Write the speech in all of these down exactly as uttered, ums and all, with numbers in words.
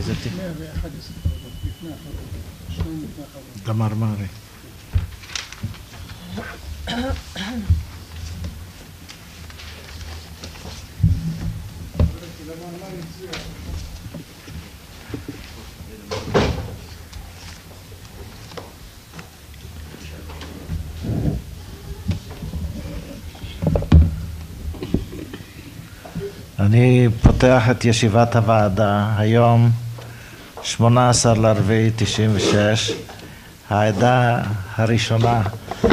איזה תיק? דמרמרי. אני פותח את ישיבת הוועדה היום שמונה עשר לרביעי תשעים ושש. העדה הראשונה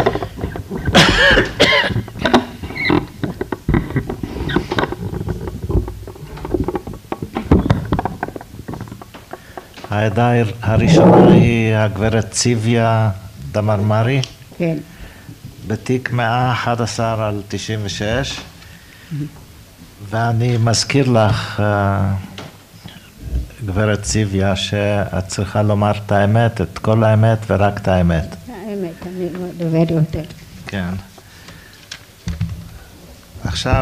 העדה הראשונה היא הגברת ציוויה דמרמרי, כן. בתיק מאה ואחת עשרה על תשעים ושש. ואני מזכיר לך, גברת ציוויה, שאת צריכה לומר את האמת, את כל האמת ורק את האמת. האמת, אני לא דובר יותר. כן. עכשיו,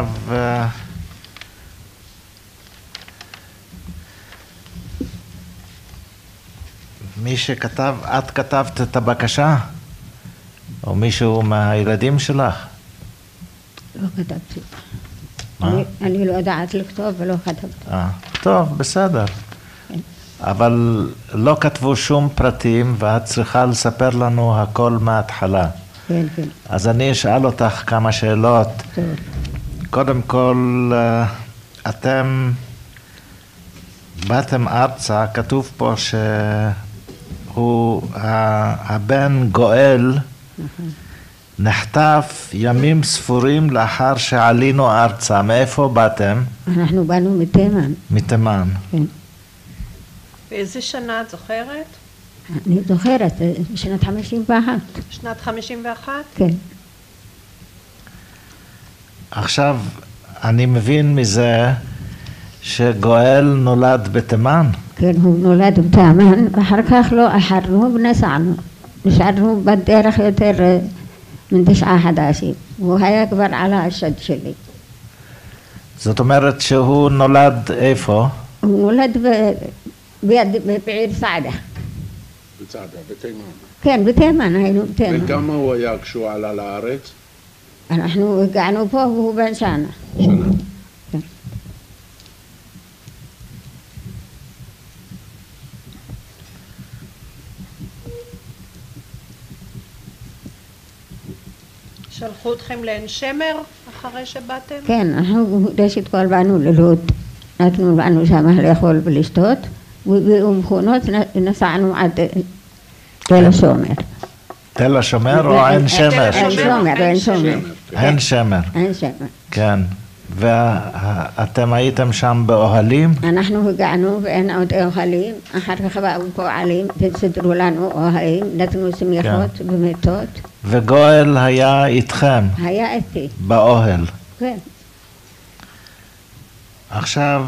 מי שכתב, את כתבת את הבקשה? או מישהו מהילדים שלך? לא כתבתי. מה? אני, אני לא יודעת לכתוב ולא כתבתי. אה, טוב, בסדר. כן. אבל לא כתבו שום פרטים ואת צריכה לספר לנו הכל מההתחלה. כן, כן. אז אני אשאל אותך כמה שאלות. טוב. קודם כל, אתם באתם ארצה, כתוב פה שהוא הבן גואל, נכון. נחטף ימים ספורים לאחר שעלינו ארצה. מאיפה באתם? אנחנו באנו מתימן. מתימן. כן. באיזה שנה את זוכרת? אני זוכרת, בשנת חמישים ואחת. שנת חמישים ואחת? כן. עכשיו, אני מבין מזה שגואל נולד בתימן. כן, הוא נולד בתימן, ואחר כך לא אחרנו ונסענו. נשארנו בדרך יותר מן תשעה חודשים. הוא היה כבר על השד שלי. זאת אומרת שהוא נולד איפה? הוא נולד ביד, בעיר סעדה. בצעדה, בתימן. כן, בתימן, היינו בתימן. וכמה הוא היה כשהוא עלה לארץ? אנחנו הגענו פה והוא בן שנה. שנה. כן. שלחו אתכם לעין שמר אחרי שבאתם? כן, אנחנו ראשית כל באנו ללוד, נתנו לנו שם לאכול ולשתות, ובמכונות נסענו עד תל השומר. תל השומר או עין שמר? עין שמר, עין שמר. עין שמר. עין שמר. כן. ואתם הייתם שם באוהלים? אנחנו הגענו ואין עוד אוהלים, אחר כך באו פועלים, תסדרו לנו אוהלים, נתנו שמיכות ומיטות. וגואל היה איתכם? היה איתי. באוהל? כן. עכשיו,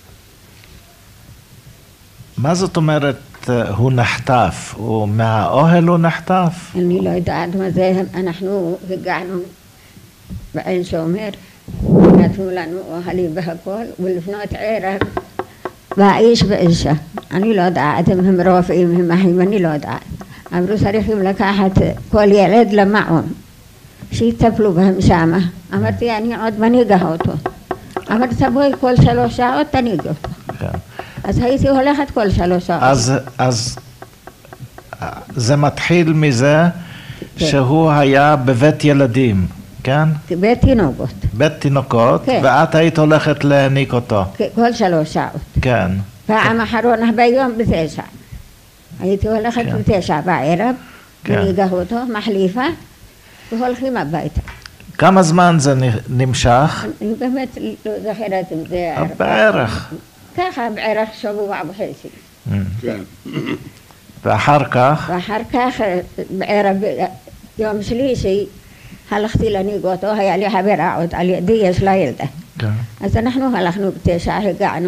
מה זאת אומרת הוא נחטף? הוא מהאוהל הוא נחטף? אני לא יודעת מה זה, אנחנו הגענו בעין שומר, נתנו לנו אוהלים והכל, ולפנות ערב והאיש ואישה. אני לא יודעת אם הם רופאים, הם אחים, אני לא יודעת. אמרו צריכים לקחת כל ילד למעון, שיטפלו בהם שמה. אמרתי, אני עוד מנהיגה אותו. אמרתי, תבואי כל שלוש שעות, תנהיג אותו. כן. אז הייתי הולכת כל שלוש שעות. אז, אז זה מתחיל מזה כן. שהוא היה בבית ילדים, כן? בית תינוקות. בית תינוקות, כן. ואת היית הולכת להניק אותו. כל שלוש שעות. כן. פעם אחרונה ביום בתשע. הייתי הולכת כן. בתשע בערב, כן. מנהיגה אותו, מחליפה, והולכים הביתה. כמה זמן זה נמשך? אני באמת לא זוכרת אם זה... בערך. ככה בערך שבוע וחצי. כן. ואחר כך? ואחר כך בערב יום שלישי הלכתי להנהיג אותו, היה לי חברה עוד על ידי, יש לה ילדה. כן. אז אנחנו הלכנו בתשע, הגענו.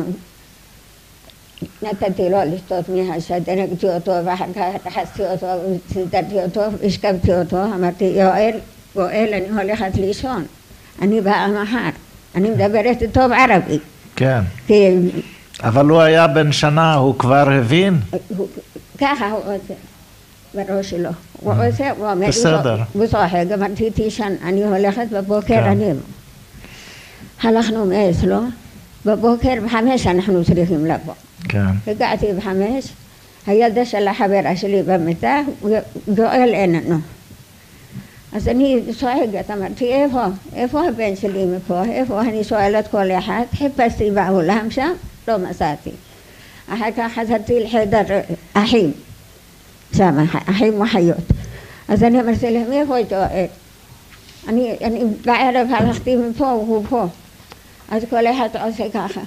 נתתי לו לשתות מהשד, נגדתי אותו ואחר כך רחצתי אותו וסדרתי אותו והשכבתי אותו. אמרתי, יואל, יואל, אני הולכת לישון, אני באה מחר, אני מדברת איתו בערבית. כן. כי אבל הוא היה בן שנה, הוא כבר הבין? הוא- ככה הוא עושה בראש שלו. הוא עושה, הוא אומר, בסדר. הוא צוחק, אמרתי תישן, אני הולכת בבוקר, כן. אני... הלכנו מאצלו, בבוקר בחמש אנחנו צריכים לבוא. כן. הגעתי בחמש, הילדה של החברה שלי במיטה, גואל איננו. אז אני צועקת, אמרתי, איפה? איפה הבן שלי מפה? איפה? אני שואלת כל אחד, חיפשתי בעולם שם, לא מצאתי. אחר כך חזרתי לחדר אחים, שם, אחים וחיות. אז אני אמרתי להם, איפה גואל? אני, אני בערב הלכתי מפה והוא פה. אז כל אחד עושה ככה.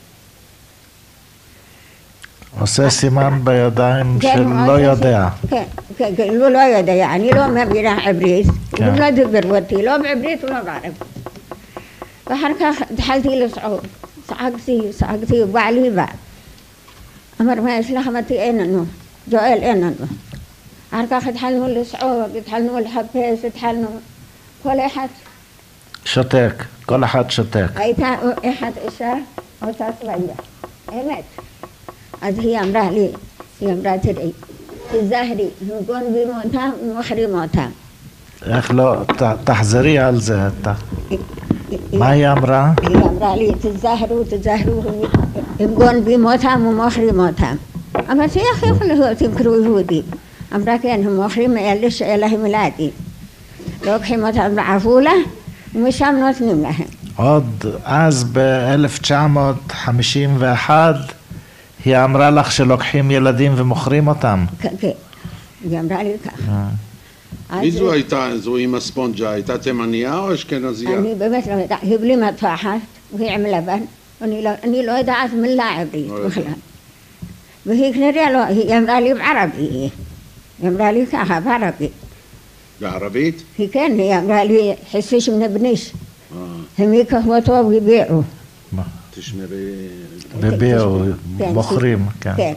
עושה סימן בידיים כן, של הוא לא עושה יודע. ש- כן, כן, כן, הוא לא יודע, אני לא מבינה עברית, כן. הוא לא דיבר אותי, לא בעברית ולא בערבית. ואחר כך התחלתי לצעוק, צעקתי, צעקתי, ובעלי בא. אמר, מה יש לך? אמרתי, אין לנו, גואל אין לנו. אחר כך התחלנו לצעוק, התחלנו לחפש, התחלנו, כל אחד, שותק, כל אחד שותק. הייתה אחת אישה, אותה צבאיה, אמת. אז היא אמרה לי, היא אמרה, תראי, תזהרי, הם גונבים אותם ומוכרים אותם. איך לא, ת- תחזרי על זה. ת- היא- מה היא אמרה? היא אמרה לי, תזהרו, תזהרו, הם גונבים אותם ומוכרים אותם. אמרתי, איך יכול להיות אם קראו יהודים? אמרה, כן, הם מוכרים מאלה שאין להם ילדים. לוקחים אותם לעפולה ומשם נותנים להם. עוד אז ב-אלף תשע מאות חמישים ואחת היא אמרה לך שלוקחים ילדים ומוכרים אותם. כן, כן. היא אמרה לי ככה. אז מי זו הייתה? זו אמא ספונג'ה, הייתה תימניה או אשכנזייה? אני באמת לא יודעת, היא בלי מטפחת, והיא עם לבן, אני לא, אני לא יודעת מילה עברית לא יודעת. בכלל. והיא כנראה לא, היא אמרה לי בערבי, היא אמרה לי ככה, בערבי. בערבית? היא כן, היא אמרה לי, חסיש מן בניש, אה, הם ייקחו אותו ויביעו. תשמרי... בביעו, כן, מוכרים, כן. כן.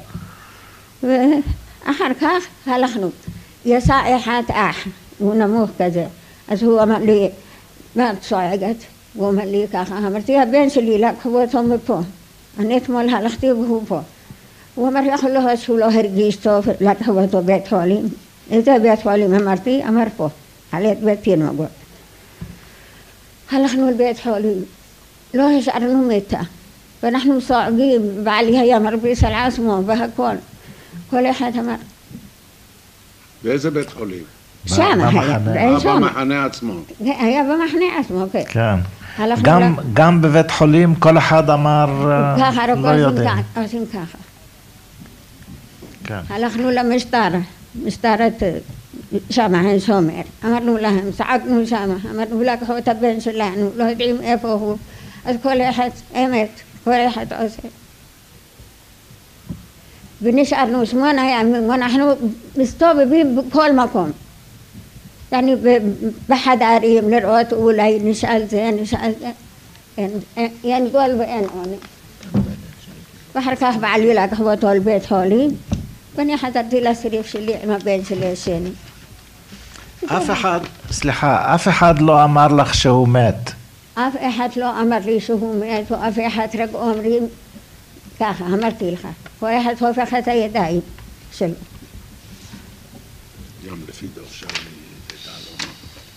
ואחר כך הלכנו. יצא אחד אח, הוא נמוך כזה. אז הוא אמר לי, מה את צועקת? הוא אומר לי ככה, אמרתי, הבן שלי, לקחו אותו מפה. אני אתמול הלכתי והוא פה. הוא אמר, יכול להיות שהוא לא הרגיש טוב, לקחו אותו בית חולים. איזה בית חולים? אמרתי, אמר פה, על את בית תינוקות. הלכנו לבית חולים, לא השארנו מיטה. ואנחנו צועקים, בעלי היה מרביץ על עצמו והכל. כל אחד אמר, באיזה בית חולים? שם היה, במחנה. בעין אה, שם. במחנה עצמו. היה במחנה עצמו, כן. כן. הלכנו גם, ל- גם בבית חולים כל אחד אמר אה, ככה, רק לא עושים יודע. ככה, עושים ככה. כן. הלכנו למשטרה, משטרת שם, עין שומר. אמרנו להם, צעקנו שם, אמרנו, לקחו את הבן שלנו, לא יודעים איפה הוא. אז כל אחד, אמת, כל אחד עושה. ונשארנו שמונה ימים, ואנחנו מסתובבים בכל מקום. يعني בחדרים לראות אולי נשאל זה, נשאל זה. אין- אין- אין גול ואין עוני. ואחר כך בעלי לקח אותו לבית חולים, ואני חזרתי לסריף שלי עם הבן שלי השני. אף אחד, סליחה, אף אחד לא אמר לך שהוא מת. אף אחד לא אמר לי שהוא מת, ואף אחד רק אומרים ככה, אמרתי לך, כל אחד הופך את הידיים שלו. גם לפי דב שלי, תדע לו.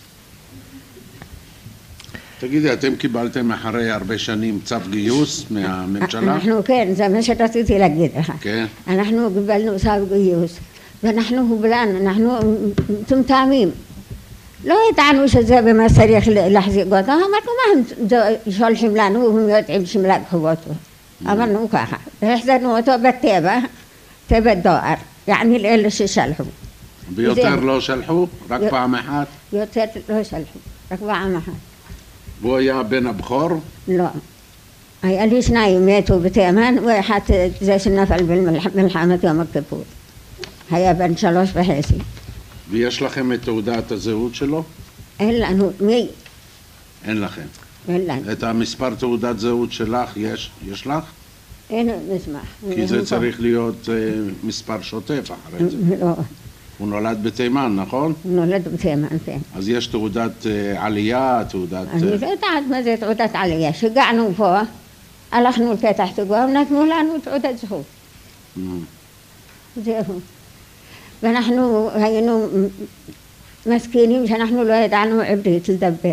תגידי, אתם קיבלתם אחרי הרבה שנים צו גיוס מהממשלה? אנחנו כן, זה מה שרציתי להגיד לך. כן. אנחנו קיבלנו צו גיוס, ואנחנו הובלן, אנחנו מטומטמים. לא ידענו שזה במה צריך להחזיק אותו, אמרנו מה הם שולחים לנו והם יודעים שהם לקחו אותו. אמרנו ככה, והחזרנו אותו בטבע, טבע דואר, יעני לאלה ששלחו. ויותר זה- לא שלחו? רק י- פעם אחת? יותר לא שלחו, רק פעם אחת. והוא היה בן הבכור? לא. היה לי שניים מתו בתימן, ואחד זה שנפל במלחמת יום הכיפור. היה בן שלוש וחצי. ויש לכם את תעודת הזהות שלו? אין לנו, מי? אין לכם. אין לנו. את המספר תעודת זהות שלך יש? יש לך? אין מסמך. כי זה צריך להיות אה, מספר שוטף אחרי זה. לא, הוא נולד בתימן, נכון? הוא נולד בתימן, כן. אז יש תעודת אה, עלייה, תעודת... אני אה, לא יודעת מה זה תעודת עלייה. שהגענו פה, הלכנו לפתח תקווה ונתנו לנו תעודת זכות. Mm. זהו. ואנחנו היינו מסכינים שאנחנו לא ידענו עברית לדבר.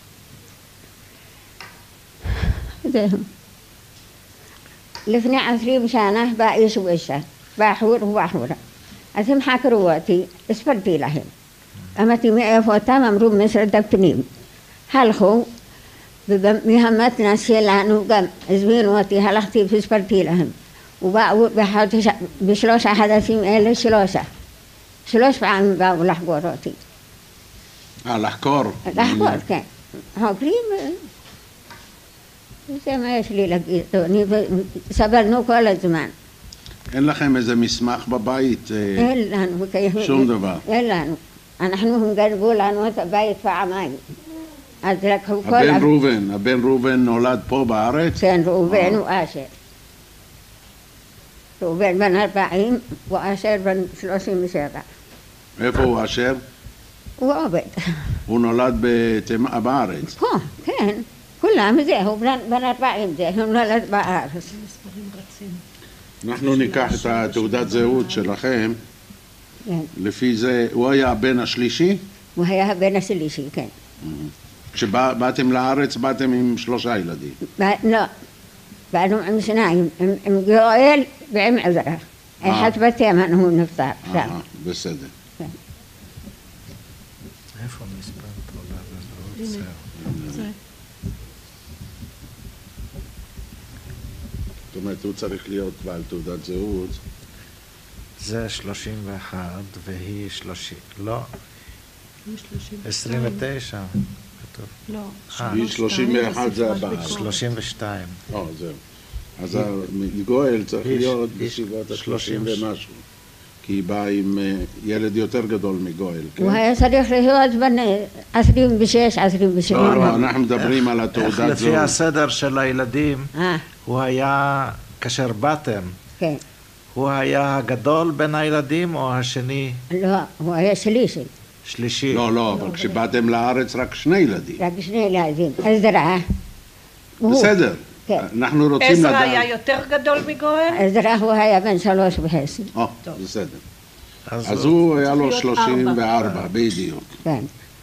זהו. לפני עשרים שנה בא איש ואישה, בחור ובחורה. אז הם חקרו אותי, הסברתי להם. אמרתי מאיפה אותם, אמרו משרד הפנים. הלכו, ומהמתנ"ס שלנו גם הזמינו אותי, הלכתי והסברתי להם. ובאו בחודש, בשלושה חודשים אלה שלושה. שלוש פעמים באו לחקור אותי. אה, לחקור. לחקור, כן. חוקרים, זה מה יש לי להגיד, סבלנו כל הזמן. אין לכם איזה מסמך בבית? אין לנו. שום דבר. אין לנו. אנחנו, הם גנבו לנו את הבית פעמיים. אז לקחו כל... הבן ראובן, הבן ראובן נולד פה בארץ? כן, ראובן ואשר. ראובן בן ארבעים ואשר בן שלושים ושבע. איפה הוא אשר? הוא עובד. הוא נולד בתימן, בארץ? פה, כן. כולם זהו, בן ארבעים זה, הוא נולד בארץ. אנחנו ניקח את התעודת זהות שלכם. כן. לפי זה, הוא היה הבן השלישי? הוא היה הבן השלישי, כן. כשבאתם לארץ, באתם עם שלושה ילדים? לא, באנו עם שניים, עם גואל ועם עזרא. אחד בתימן הוא נפטר. אה, בסדר. איפה מספר תעודת הזהות? זאת אומרת, הוא צריך להיות בעל תעודת זהות. זה שלושים ואחת והיא שלושים, לא, עשרים ותשע, כתוב. לא. היא שלושים ואחת זה הבעל. שלושים ושתיים. או, זהו. אז גואל צריך להיות בסביבות ה-שלושים ומשהו. כי היא באה עם ילד יותר גדול מגואל. הוא היה צריך להיות בן עשרים ושש, עשרים ושבע. לא, אנחנו מדברים על התעודת זהות. לפי הסדר של הילדים, הוא היה, כאשר באתם, כן. הוא היה הגדול בין הילדים או השני? לא, הוא היה שלישי. שלישי. לא, לא, אבל כשבאתם לארץ רק שני ילדים. רק שני ילדים. עזרא. בסדר. אנחנו רוצים לדעת. עזרא היה יותר גדול מגואל? עזרא הוא היה בן שלוש וחצי. או, בסדר. אז הוא היה לו שלושים וארבע, בדיוק. כן.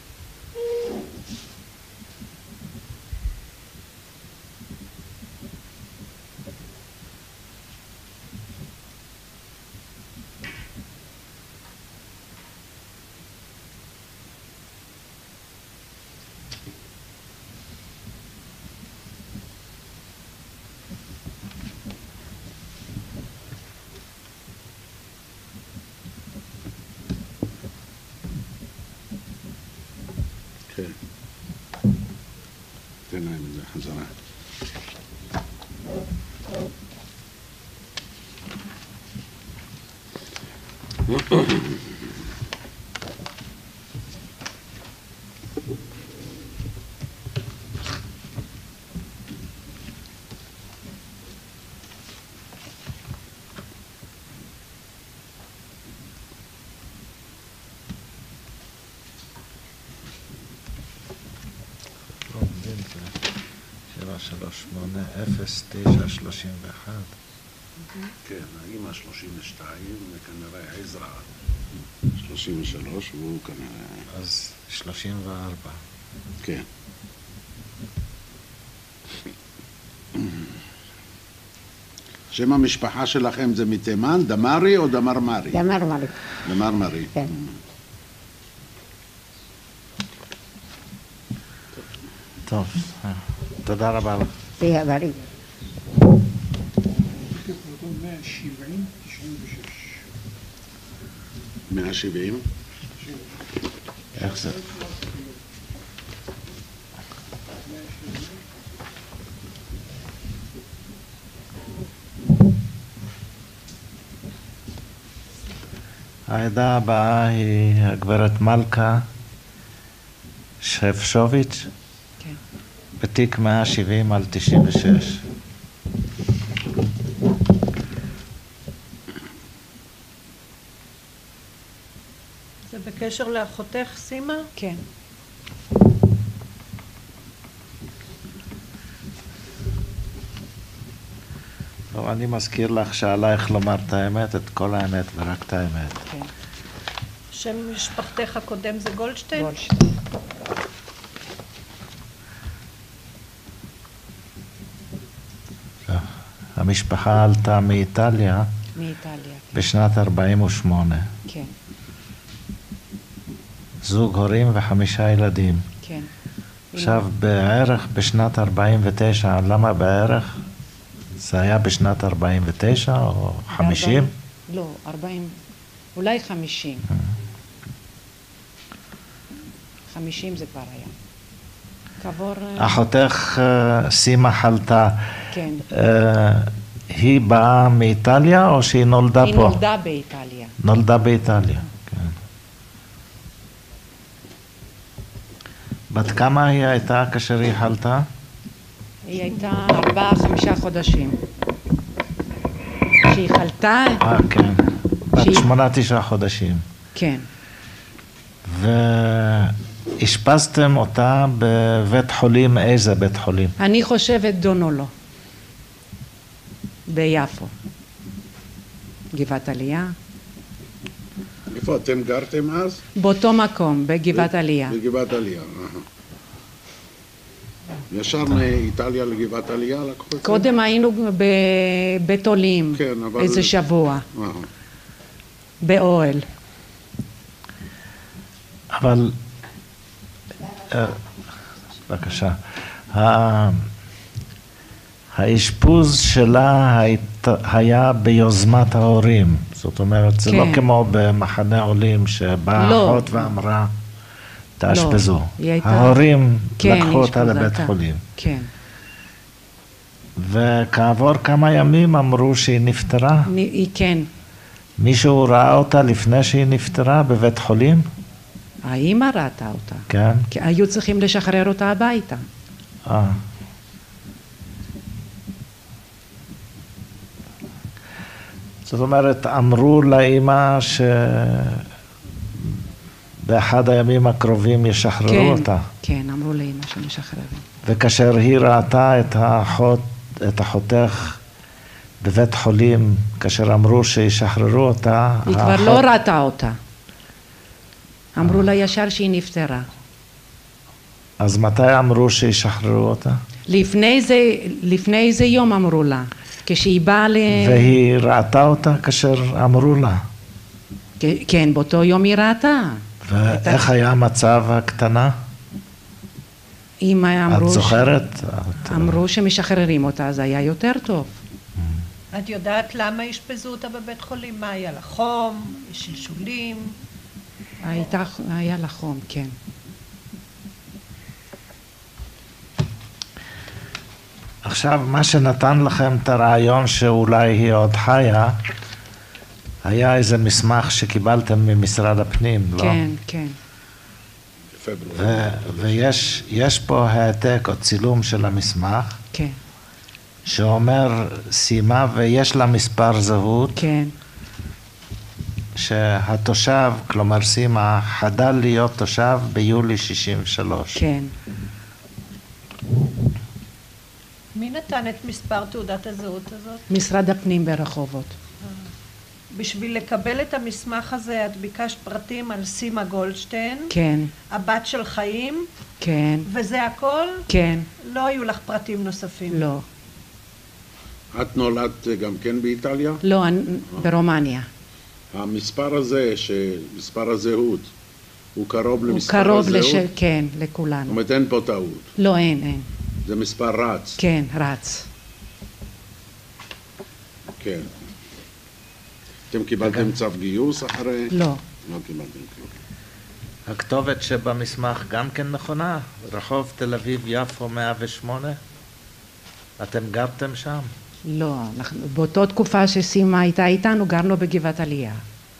תן להם את זה חזרה. שלוש שמונה אפס תשע שלושים ואחת. כן, האמא שלושים ושתיים וכנראה עזרא שלושים ושלוש והוא כנראה... אז שלושים וארבע. כן. שם המשפחה שלכם זה מתימן, דמרי או דמרמרי? דמרמרי. דמרמרי. כן. טוב, תודה רבה לך. תהיה בריא. מאה שבעים? איך זה? העדה הבאה היא הגברת מלכה שפשוביץ' בתיק מאה שבעים על תשעים ושש. זה בקשר לאחותך סימה? כן. טוב, אני מזכיר לך שעלייך לומר את האמת, את כל האמת ורק את האמת. כן. שם משפחתך הקודם זה גולדשטיין? גולדשטיין. המשפחה עלתה מאיטליה מאיטליה. בשנת ארבעים ושמונה. כן, זוג הורים וחמישה ילדים. כן. עכשיו בערך בשנת ארבעים ותשע, למה בערך? זה היה בשנת ארבעים ותשע או חמישים? לא, ארבעים, אולי חמישים. חמישים זה כבר היה. כעבור... אחותך אה, סימה חלתה, כן. אה, היא באה מאיטליה או שהיא נולדה היא פה? נולדה באיטליה. נולדה באיטליה, כן. בת כמה היא הייתה כאשר היא חלתה? היא הייתה ארבעה, חמישה חודשים. כשהיא חלתה, אה, כן. בת שהיא- שמונה, תשעה חודשים. כן, ואשפזתם אותה בבית חולים, איזה בית חולים? אני חושבת דונולו, ביפו. גבעת עלייה. איפה אתם גרתם אז? באותו מקום, בגבעת עלייה. בגבעת עלייה. אהה. ישר מאיטליה לגבעת עלייה לקחו את זה? קודם היינו בבית עולים, כן, אבל- איזה שבוע, אהה. באוהל. אבל, אה, בבקשה, ה- האשפוז שלה היית- היה ביוזמת ההורים, זאת אומרת, זה לא כן. כמו במחנה עולים שבאה לא. אחות ואמרה, תאשפזו. היא הייתה- ההורים כן, לקחו אותה אשפוז לבית הייתה. חולים. כן. וכעבור כמה ימים אמרו שהיא נפטרה. אני- היא כן. מישהו ראה אותה לפני שהיא נפטרה בבית חולים? האמא ראתה אותה. כן. כי היו צריכים לשחרר אותה הביתה. אה. זאת אומרת, אמרו לאמא שבאחד הימים הקרובים ישחררו כן, אותה. כן, אמרו לאמא שמשחררים. וכאשר היא ראתה את האחות, את אחותך בבית חולים, כאשר אמרו שישחררו אותה, היא כבר האחות- לא ראתה אותה. אמרו לה ישר שהיא נפטרה. אז מתי אמרו שישחררו אותה? לפני זה, לפני איזה יום אמרו לה. כשהיא באה ל... והיא ראתה אותה כאשר אמרו לה. כן, באותו יום היא ראתה. ואיך היה המצב הקטנה? אמא אמרו... את ש- זוכרת? את- אמרו שמשחררים אותה, אז היה יותר טוב. את יודעת למה אשפזו אותה בבית חולים? מה היה לה? חום? שלשולים? הייתה, היה לה חום, כן. עכשיו, מה שנתן לכם את הרעיון שאולי היא עוד חיה, היה איזה מסמך שקיבלתם ממשרד הפנים, לא? כן, כן. פברואר. ו- ויש יש פה העתק או צילום של המסמך, כן, שאומר סימה ויש לה מספר זהות, כן, שהתושב, כלומר סימה, חדל להיות תושב ביולי שישים ושלוש. כן. מי נתן את מספר תעודת הזהות הזאת? משרד הפנים ברחובות. בשביל לקבל את המסמך הזה את ביקשת פרטים על סימה גולדשטיין, כן, הבת של חיים, כן, וזה הכל? כן, לא היו לך פרטים נוספים? לא. את נולדת גם כן באיטליה? לא, אני- ברומניה. המספר הזה, מספר הזהות, הוא קרוב הוא למספר קרוב הזהות? לש... כן, זאת לכולנו. אומרת, אין פה טעות. לא, אין, אין. זה מספר רץ. כן, רץ. כן. אתם קיבלתם צו גיוס אחרי? לא. לא קיבלתם כלום. הכתובת שבמסמך גם כן נכונה? רחוב תל אביב יפו מאה ושמונה? אתם גרתם שם? לא, אנחנו, באותה תקופה שסימה הייתה איתנו, גרנו בגבעת עלייה.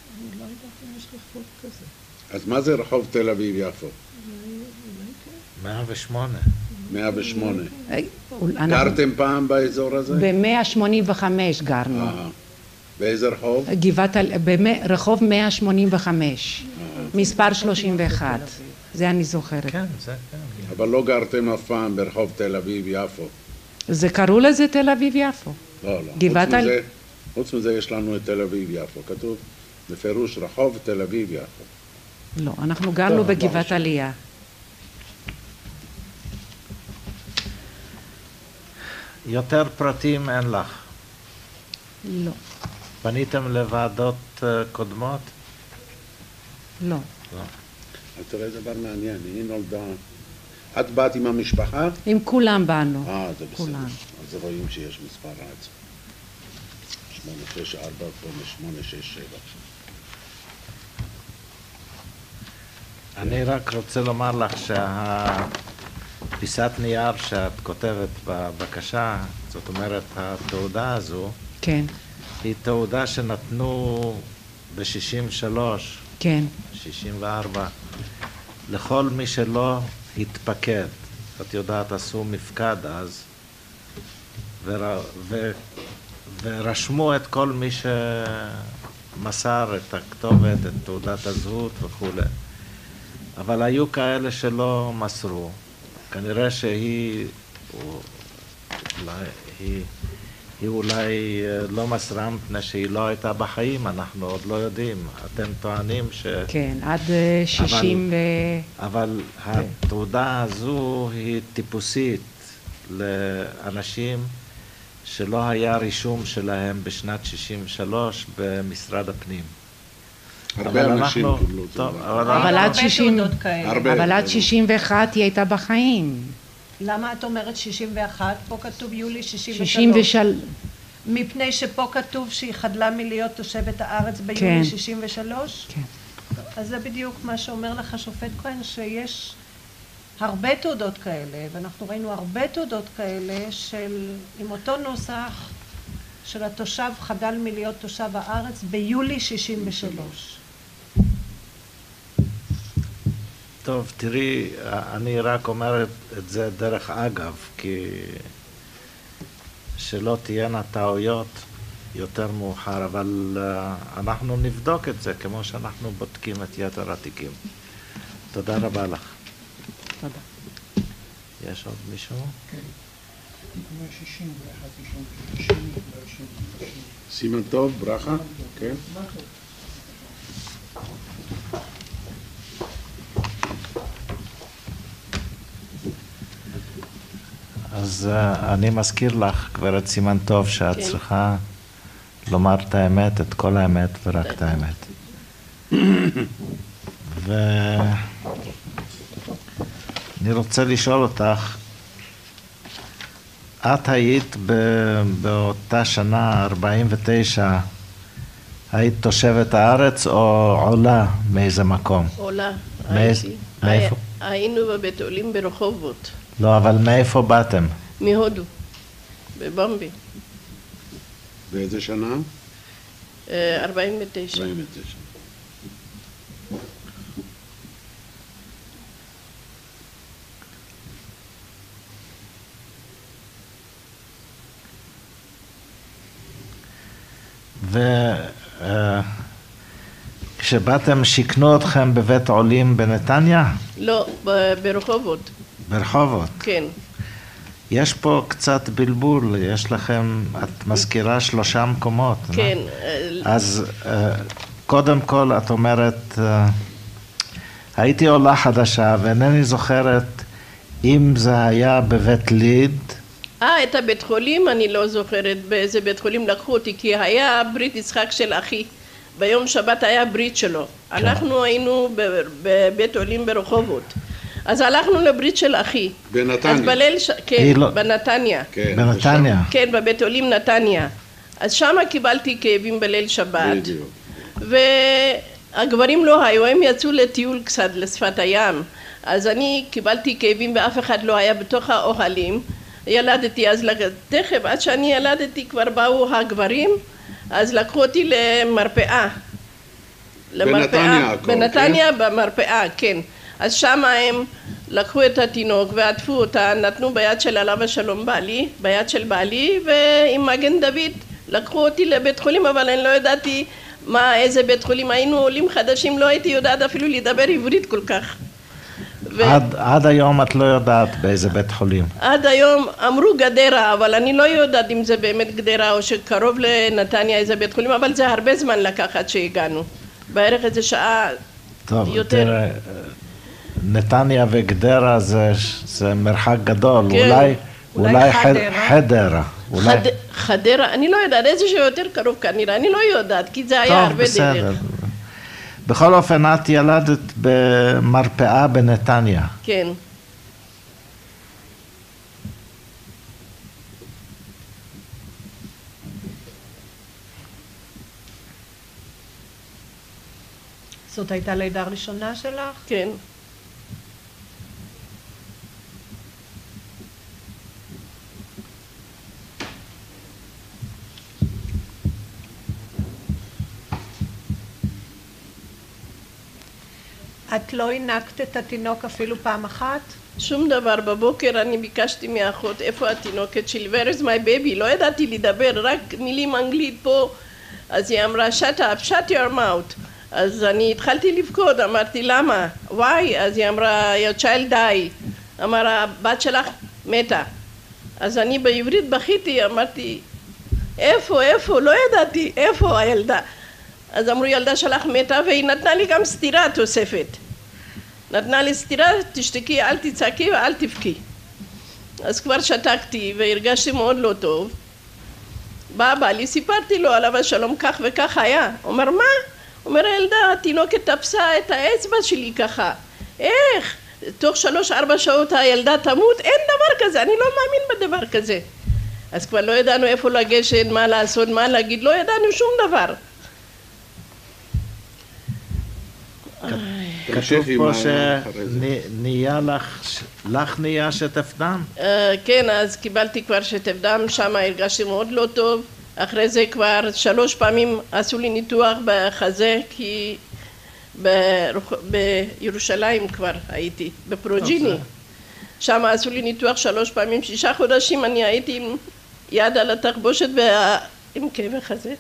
אז מה זה רחוב תל אביב יפו? מאה ושמונה. מאה ושמונה. אנחנו גרתם פעם באזור הזה? ב-מאה שמונים וחמש גרנו. אה. באיזה רחוב? גבעת, על- במ- רחוב מאה שמונים וחמש, מספר שלושים ואחת. זה אני זוכרת. כן, זה כן. אבל לא גרתם אף פעם ברחוב תל אביב יפו. זה קראו לזה תל אביב יפו. לא, לא. גבעת חוץ על... מזה, חוץ מזה יש לנו את תל אביב-יפו. כתוב בפירוש רחוב תל אביב-יפו. לא, אנחנו גרנו טוב, בגבעת לא עלייה. יותר פרטים אין לך. לא, פניתם לוועדות אה, קודמות? לא. לא. אז תראה דבר מעניין, היא נולדה... את באת עם המשפחה? עם כולם באנו. אה, זה בסדר. כולם. אז רואים שיש מספר רץ. שמונה, שש, ארבע, שמונה, שש, שבע. אני רק רוצה לומר לך שהפיסת נייר שאת כותבת בבקשה, זאת אומרת, התעודה הזו, כן, היא תעודה שנתנו ב-שישים ושלוש, כן. שישים וארבע, לכל מי שלא התפקד. את יודעת, עשו מפקד אז, ור... ו... ורשמו את כל מי שמסר את הכתובת, את תעודת הזהות וכו'. אבל היו כאלה שלא מסרו. כנראה שהיא אולי, היא, היא אולי לא מסרה מפני שהיא לא הייתה בחיים, אנחנו עוד לא יודעים. אתם טוענים ש... כן, עד שישים ו... אבל התעודה הזו היא טיפוסית לאנשים שלא היה רישום שלהם בשנת שישים ושלוש במשרד הפנים. הרבה אנשים קיבלו טוב, תעודה. אבל אבל עד שישים... הרבה. אבל עד שישים ואחת היא הייתה בחיים. למה את אומרת שישים ואחת? פה כתוב יולי שישים ושלוש. שישים ושלוש. מפני שפה כתוב שהיא חדלה מלהיות תושבת הארץ ביולי כן. שישים ושלוש? כן. אז זה בדיוק מה שאומר לך שופט כהן, שיש הרבה תעודות כאלה, ואנחנו ראינו הרבה תעודות כאלה של, עם אותו נוסח של התושב חדל מלהיות תושב הארץ ביולי שישים ושלוש. טוב, תראי, אני רק אומר את זה דרך אגב, כי שלא תהיינה טעויות יותר מאוחר, אבל uh, אנחנו נבדוק את זה כמו שאנחנו בודקים את יתר התיקים. תודה רבה לך. תודה. יש עוד מישהו? סימן טוב, ברכה? כן. אז uh, אני מזכיר לך, גברת סימן טוב, שאת כן. צריכה לומר את האמת, את כל האמת ורק את האמת. ואני רוצה לשאול אותך, את היית ב- באותה שנה, ארבעים ותשע, היית תושבת הארץ או עולה מאיזה מקום? עולה, מאיז... הייתי. מאיפה? היינו בבית עולים ברחובות. לא, אבל מאיפה באתם? מהודו, בבומבי. באיזה שנה? ארבעים ותשע. ארבעים ותשע. וכשבאתם שיכנו אתכם בבית עולים בנתניה? לא, ב- ברחובות. ברחובות? כן. יש פה קצת בלבול, יש לכם, את מזכירה שלושה מקומות. כן. לא? אז קודם כל את אומרת, הייתי עולה חדשה ואינני זוכרת אם זה היה בבית ליד. אה, את הבית חולים אני לא זוכרת באיזה בית חולים לקחו אותי, כי היה ברית יצחק של אחי. ביום שבת היה ברית שלו. כן. אנחנו היינו בבית עולים ברחובות. אז הלכנו לברית של אחי. בנתניה. אז בליל, ש... כן, לא... בנתניה. כן, בנתניה. בשם... כן, בבית עולים נתניה. אז שם קיבלתי כאבים בליל שבת. בדיוק. והגברים לא היו, הם יצאו לטיול קצת לשפת הים. אז אני קיבלתי כאבים ואף אחד לא היה בתוך האוהלים. ילדתי אז, תכף, עד שאני ילדתי כבר באו הגברים, אז לקחו אותי למרפאה. בנתניה. בנתניה, כן? במרפאה, כן. אז שם הם לקחו את התינוק ועטפו אותה, נתנו ביד של עליו השלום בעלי, ביד של בעלי, ועם מגן דוד לקחו אותי לבית חולים, אבל אני לא ידעתי מה, איזה בית חולים. היינו עולים חדשים, לא הייתי יודעת אפילו לדבר עברית כל כך. עד, עד היום את לא יודעת באיזה בית חולים. עד היום אמרו גדרה, אבל אני לא יודעת אם זה באמת גדרה או שקרוב לנתניה איזה בית חולים, אבל זה הרבה זמן לקח עד שהגענו. בערך איזה שעה טוב, יותר. תראה, נתניה וגדרה זה, זה מרחק גדול, כן. אולי, אולי אולי חדרה. חדרה. אולי... חד... חדרה, אני לא יודעת, איזה שיותר קרוב כנראה, אני לא יודעת, כי זה היה טוב, הרבה בסדר. דרך. בכל אופן, את ילדת במרפאה בנתניה. כן. זאת הייתה לידה ראשונה שלך? כן. את לא הענקת את התינוק אפילו פעם אחת? שום דבר. בבוקר אני ביקשתי מאחות איפה התינוקת שלי, where is my baby? לא ידעתי לדבר, רק מילים אנגלית פה. אז היא אמרה, shut up, shut your mouth. אז אני התחלתי לבכות, אמרתי למה? why? אז היא אמרה, your child die. אמרה, הבת שלך מתה. אז אני בעברית בכיתי, אמרתי, איפה, איפה? לא ידעתי, איפה הילדה? אז אמרו, ילדה שלך מתה, והיא נתנה לי גם סתירה תוספת. נתנה לי סתירה, תשתקי, אל תצעקי ואל תבכי. אז כבר שתקתי והרגשתי מאוד לא טוב. בא בעלי, סיפרתי לו עליו השלום, כך וכך היה. אומר, מה? אומר, הילדה, התינוקת תפסה את האצבע שלי ככה. איך? תוך שלוש ארבע שעות הילדה תמות? אין דבר כזה, אני לא מאמין בדבר כזה. אז כבר לא ידענו איפה לגשת, מה לעשות, מה להגיד, לא ידענו שום דבר. כתוב פה שנהיה לך, לך נהיה שטף דם? כן, אז קיבלתי כבר שטף דם, שם הרגשתי מאוד לא טוב. אחרי זה כבר שלוש פעמים עשו לי ניתוח בחזה, כי בירושלים כבר הייתי, בפרוג'יני. שם עשו לי ניתוח שלוש פעמים, שישה חודשים אני הייתי עם יד על התחבושת ועם כאבי חזה.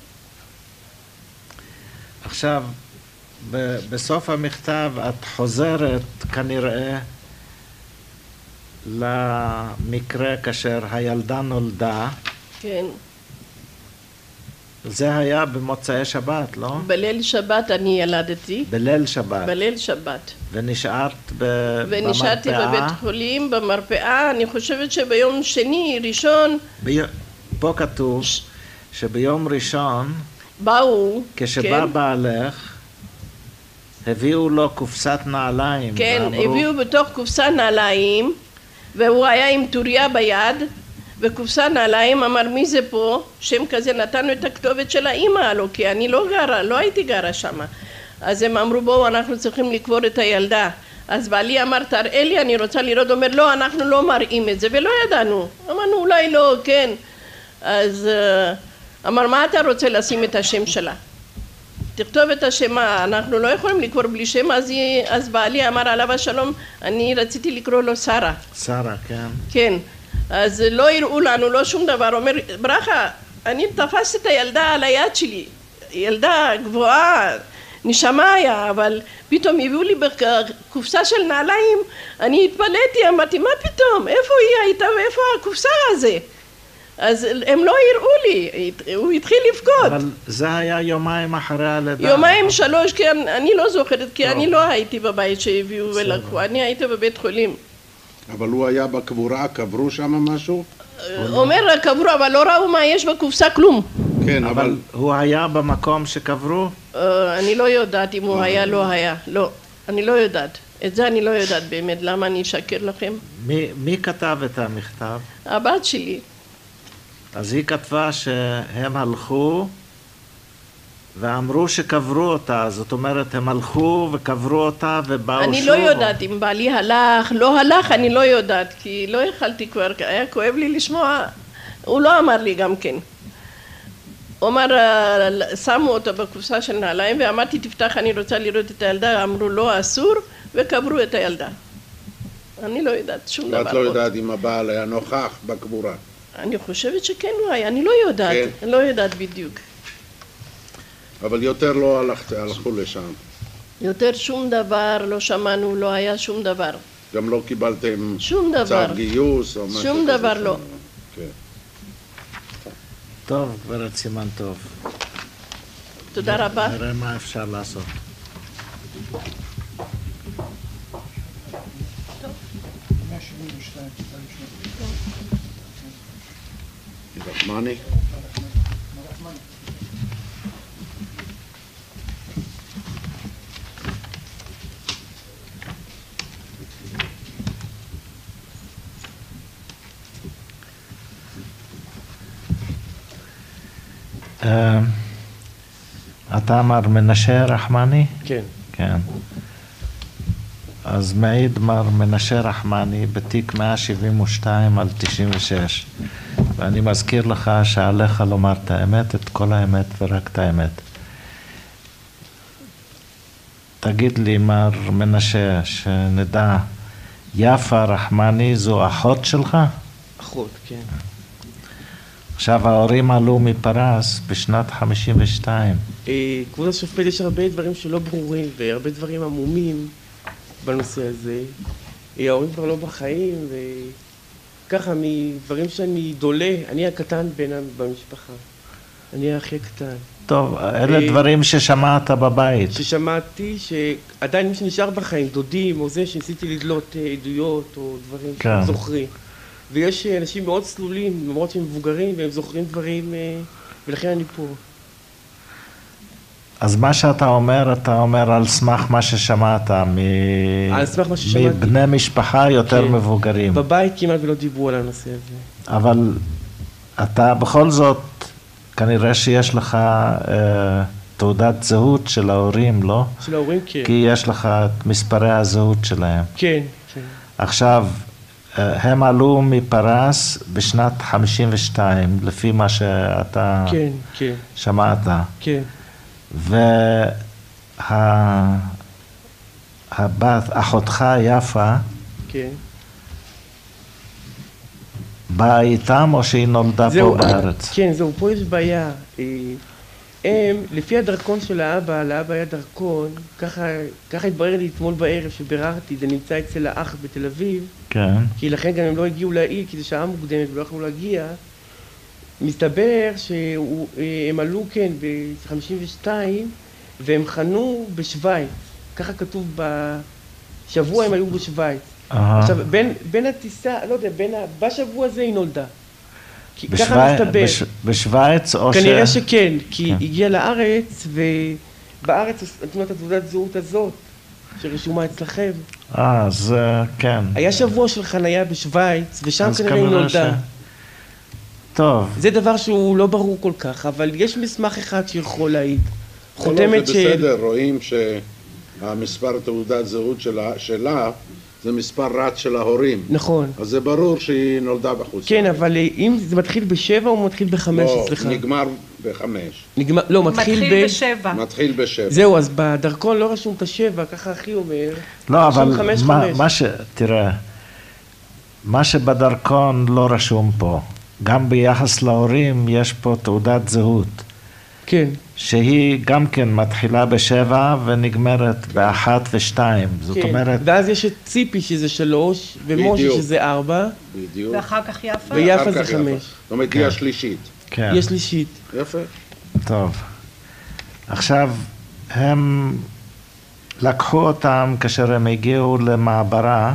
עכשיו, בסוף המכתב את חוזרת כנראה למקרה כאשר הילדה נולדה. כן. זה היה במוצאי שבת, לא? בליל שבת אני ילדתי. בליל שבת. בליל שבת. ונשארת במרפאה? ונשארתי בבית חולים, במרפאה. אני חושבת שביום שני, ראשון... ב... פה כתוב ש... שביום ראשון, באו, כשבא כן. בעלך, הביאו לו קופסת נעליים. כן, ואמרו... הביאו בתוך קופסה נעליים, והוא היה עם טוריה ביד, וקופסה נעליים, אמר מי זה פה? שם כזה, נתנו את הכתובת של האמא הלו, כי אני לא גרה, לא הייתי גרה שם. אז הם אמרו בואו, אנחנו צריכים לקבור את הילדה. אז בעלי אמר תראה לי, אני רוצה לראות, אומר לא, אנחנו לא מראים את זה, ולא ידענו. אמרנו אולי לא, כן. אז אמר מה אתה רוצה לשים את השם שלה? תכתוב את השם, אנחנו לא יכולים לקרוא בלי שם, אז, היא, אז בעלי אמר עליו השלום, אני רציתי לקרוא לו שרה. שרה, כן. כן, אז לא יראו לנו, לא שום דבר. אומר, ברכה, אני תפסתי את הילדה על היד שלי, ילדה גבוהה, נשמה היה, אבל פתאום הביאו לי בקופסה של נעליים, אני התפלאתי, אמרתי, מה פתאום, איפה היא הייתה ואיפה הקופסה הזה? אז הם לא יראו לי, הוא התחיל לבכות. אבל זה היה יומיים אחרי הלידה. יומיים שלוש, כי אני לא זוכרת, כי אני לא הייתי בבית שהביאו ולקחו, אני הייתי בבית חולים. אבל הוא היה בקבורה, קברו שם משהו? אומר קברו, אבל לא ראו מה יש בקופסה, כלום. כן, אבל... אבל הוא היה במקום שקברו? אני לא יודעת אם הוא היה, לא היה, לא. אני לא יודעת. את זה אני לא יודעת באמת, למה אני אשקר לכם? מי כתב את המכתב? הבת שלי. אז היא כתבה שהם הלכו ואמרו שקברו אותה, זאת אומרת הם הלכו וקברו אותה ובאו שוב. אני לא יודעת אם בעלי הלך, לא הלך, אני לא יודעת, כי לא יכלתי כבר, היה כואב לי לשמוע, הוא לא אמר לי גם כן. הוא אמר, שמו אותה בקופסה של נעליים ואמרתי תפתח, אני רוצה לראות את הילדה, אמרו לא אסור וקברו את הילדה. אני לא יודעת שום דבר. ואת לא יודעת אם הבעל היה נוכח בקבורה? אני חושבת שכן הוא היה, אני לא יודעת, כן. אני לא יודעת בדיוק. אבל יותר לא הלכת, הלכו לשם. יותר שום דבר, לא שמענו, לא היה שום דבר. גם לא קיבלתם שום דבר. צו גיוס או משהו כזה? שום דבר לא. כן. טוב, גברת סימן טוב. תודה רבה. נראה מה אפשר לעשות. רחמני? אתה מר מנשה רחמני? כן. כן. אז מעיד מר מנשה רחמני בתיק מאה שבעים ושתיים על תשעים ושש. ואני מזכיר לך שעליך לומר את האמת, את כל האמת ורק את האמת. תגיד לי מר מנשה, שנדע, יפה רחמני זו אחות שלך? אחות, כן. עכשיו ההורים עלו מפרס בשנת חמישים ושתיים. אה, כבוד השופט, יש הרבה דברים שלא ברורים והרבה דברים עמומים בנושא הזה. אה, ההורים כבר לא בחיים וככה מדברים שאני דולה, אני הקטן ביניהם במשפחה. אני הכי קטן. טוב, אלה אה, דברים ששמעת בבית. ששמעתי שעדיין מי שנשאר בחיים, דודים או זה, שניסיתי לדלות אה, עדויות או דברים כן. שהם זוכרים. ויש אנשים מאוד צלולים, למרות שהם מבוגרים, והם זוכרים דברים, ולכן אני פה. אז מה שאתה אומר, אתה אומר על סמך מה ששמעת, מ... על סמך מה ששמעתי. מבני משפחה יותר כן. מבוגרים. בבית כמעט ולא דיברו על הנושא הזה. אבל אתה בכל זאת, כנראה שיש לך אה, תעודת זהות של ההורים, לא? של ההורים, כן. כי יש לך את מספרי הזהות שלהם. כן, כן. עכשיו, הם עלו מפרס בשנת חמישים ושתיים, לפי מה שאתה כן, כן. שמעת. כן. והבת, אחותך יפה, כן. באה איתם או שהיא נולדה זהו, פה בארץ? כן, זהו, פה יש בעיה. הם, לפי הדרכון של האבא, לאבא היה דרכון, ככה, ככה התברר לי אתמול בערב שביררתי, זה נמצא אצל האח בתל אביב, כן. כי לכן גם הם לא הגיעו לעיר, כי זה שעה מוקדמת ולא יכלו להגיע. מסתבר שהם עלו, כן, ב-חמישים ושתיים, והם חנו בשוויץ, ככה כתוב בשבוע הם היו בשוויץ. עכשיו, בין, בין הטיסה, לא יודע, בין ה... בשבוע הזה היא נולדה. ככה מסתבר. בש... בשוויץ או כנראה ש... שכן, כי כן. הגיעה לארץ, ובארץ נתנו את התעודת זהות הזאת, שרשומה אצלכם. אה, אז כן. היה שבוע של חנייה בשוויץ, ושם כנראה היא נולדה. ש... טוב. זה דבר שהוא לא ברור כל כך, אבל יש מסמך אחד שיכול להעיד. חותמת של... זה בסדר, רואים שהמספר תעודת זהות שלה, שלה זה מספר רץ של ההורים. נכון. אז זה ברור שהיא נולדה בחוץ. כן, אבל אם זה מתחיל בשבע או מתחיל בחמש, סליחה? לא, נגמר בחמש. נגמר, לא, מתחיל, מתחיל ב... בשבע. מתחיל בשבע. זהו, אז בדרכון לא רשום את השבע, ככה אחי אומר. לא, אבל חמש, מה, חמש. מה ש... תראה, מה שבדרכון לא רשום פה, גם ביחס להורים יש פה תעודת זהות. כן. שהיא גם כן מתחילה בשבע ונגמרת באחת ושתיים. זאת כן. אומרת... ואז יש את ציפי שזה שלוש, ומשה שזה ארבע. בדיוק. ואחר כך יפה. ויפה זה חמש. זאת אומרת, היא השלישית. כן. היא השלישית. יפה. טוב. עכשיו, הם לקחו אותם כאשר הם הגיעו למעברה,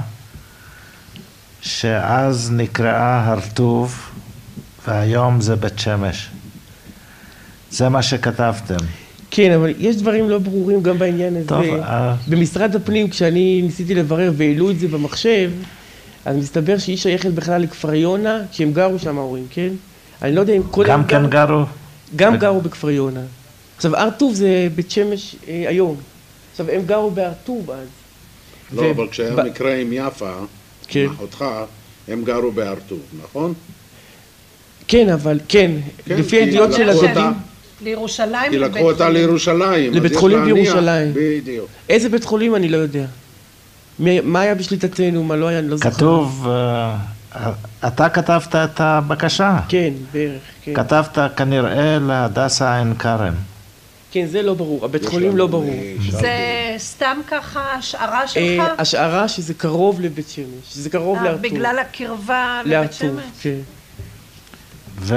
שאז נקראה הרטוב, והיום זה בית שמש. זה מה שכתבתם. כן, אבל יש דברים לא ברורים גם בעניין הזה. טוב, במשרד הפנים, כשאני ניסיתי לברר והעלו את זה במחשב, אז מסתבר שהיא שייכת בכלל לכפר יונה, כשהם גרו שם ההורים, כן? אני לא יודע אם קודם... גם כן גרו? גם גרו בכפר יונה. עכשיו, הרטוב זה בית שמש אה, היום. עכשיו, הם גרו בהרטוב אז. לא, ו... אבל כשהיה ב... מקרה עם יפה, כן. אחותך, הם גרו בהרטוב, נכון? כן, אבל כן, כן לפי הידיעות של הדודים... לירושלים? כי לקחו אותה לירושלים. לבית חולים בירושלים. בדיוק. איזה בית חולים אני לא יודע. מה היה בשליטתנו, מה לא היה, אני לא זוכר. כתוב, אתה כתבת את הבקשה. כן, בערך, כן. כתבת כנראה להדסה עין כרם. כן, זה לא ברור, הבית חולים לא ברור. זה סתם ככה השערה שלך? השערה שזה קרוב לבית שמש, שזה קרוב להר טוב. בגלל הקרבה לבית שמש? להר טוב, כן. ו...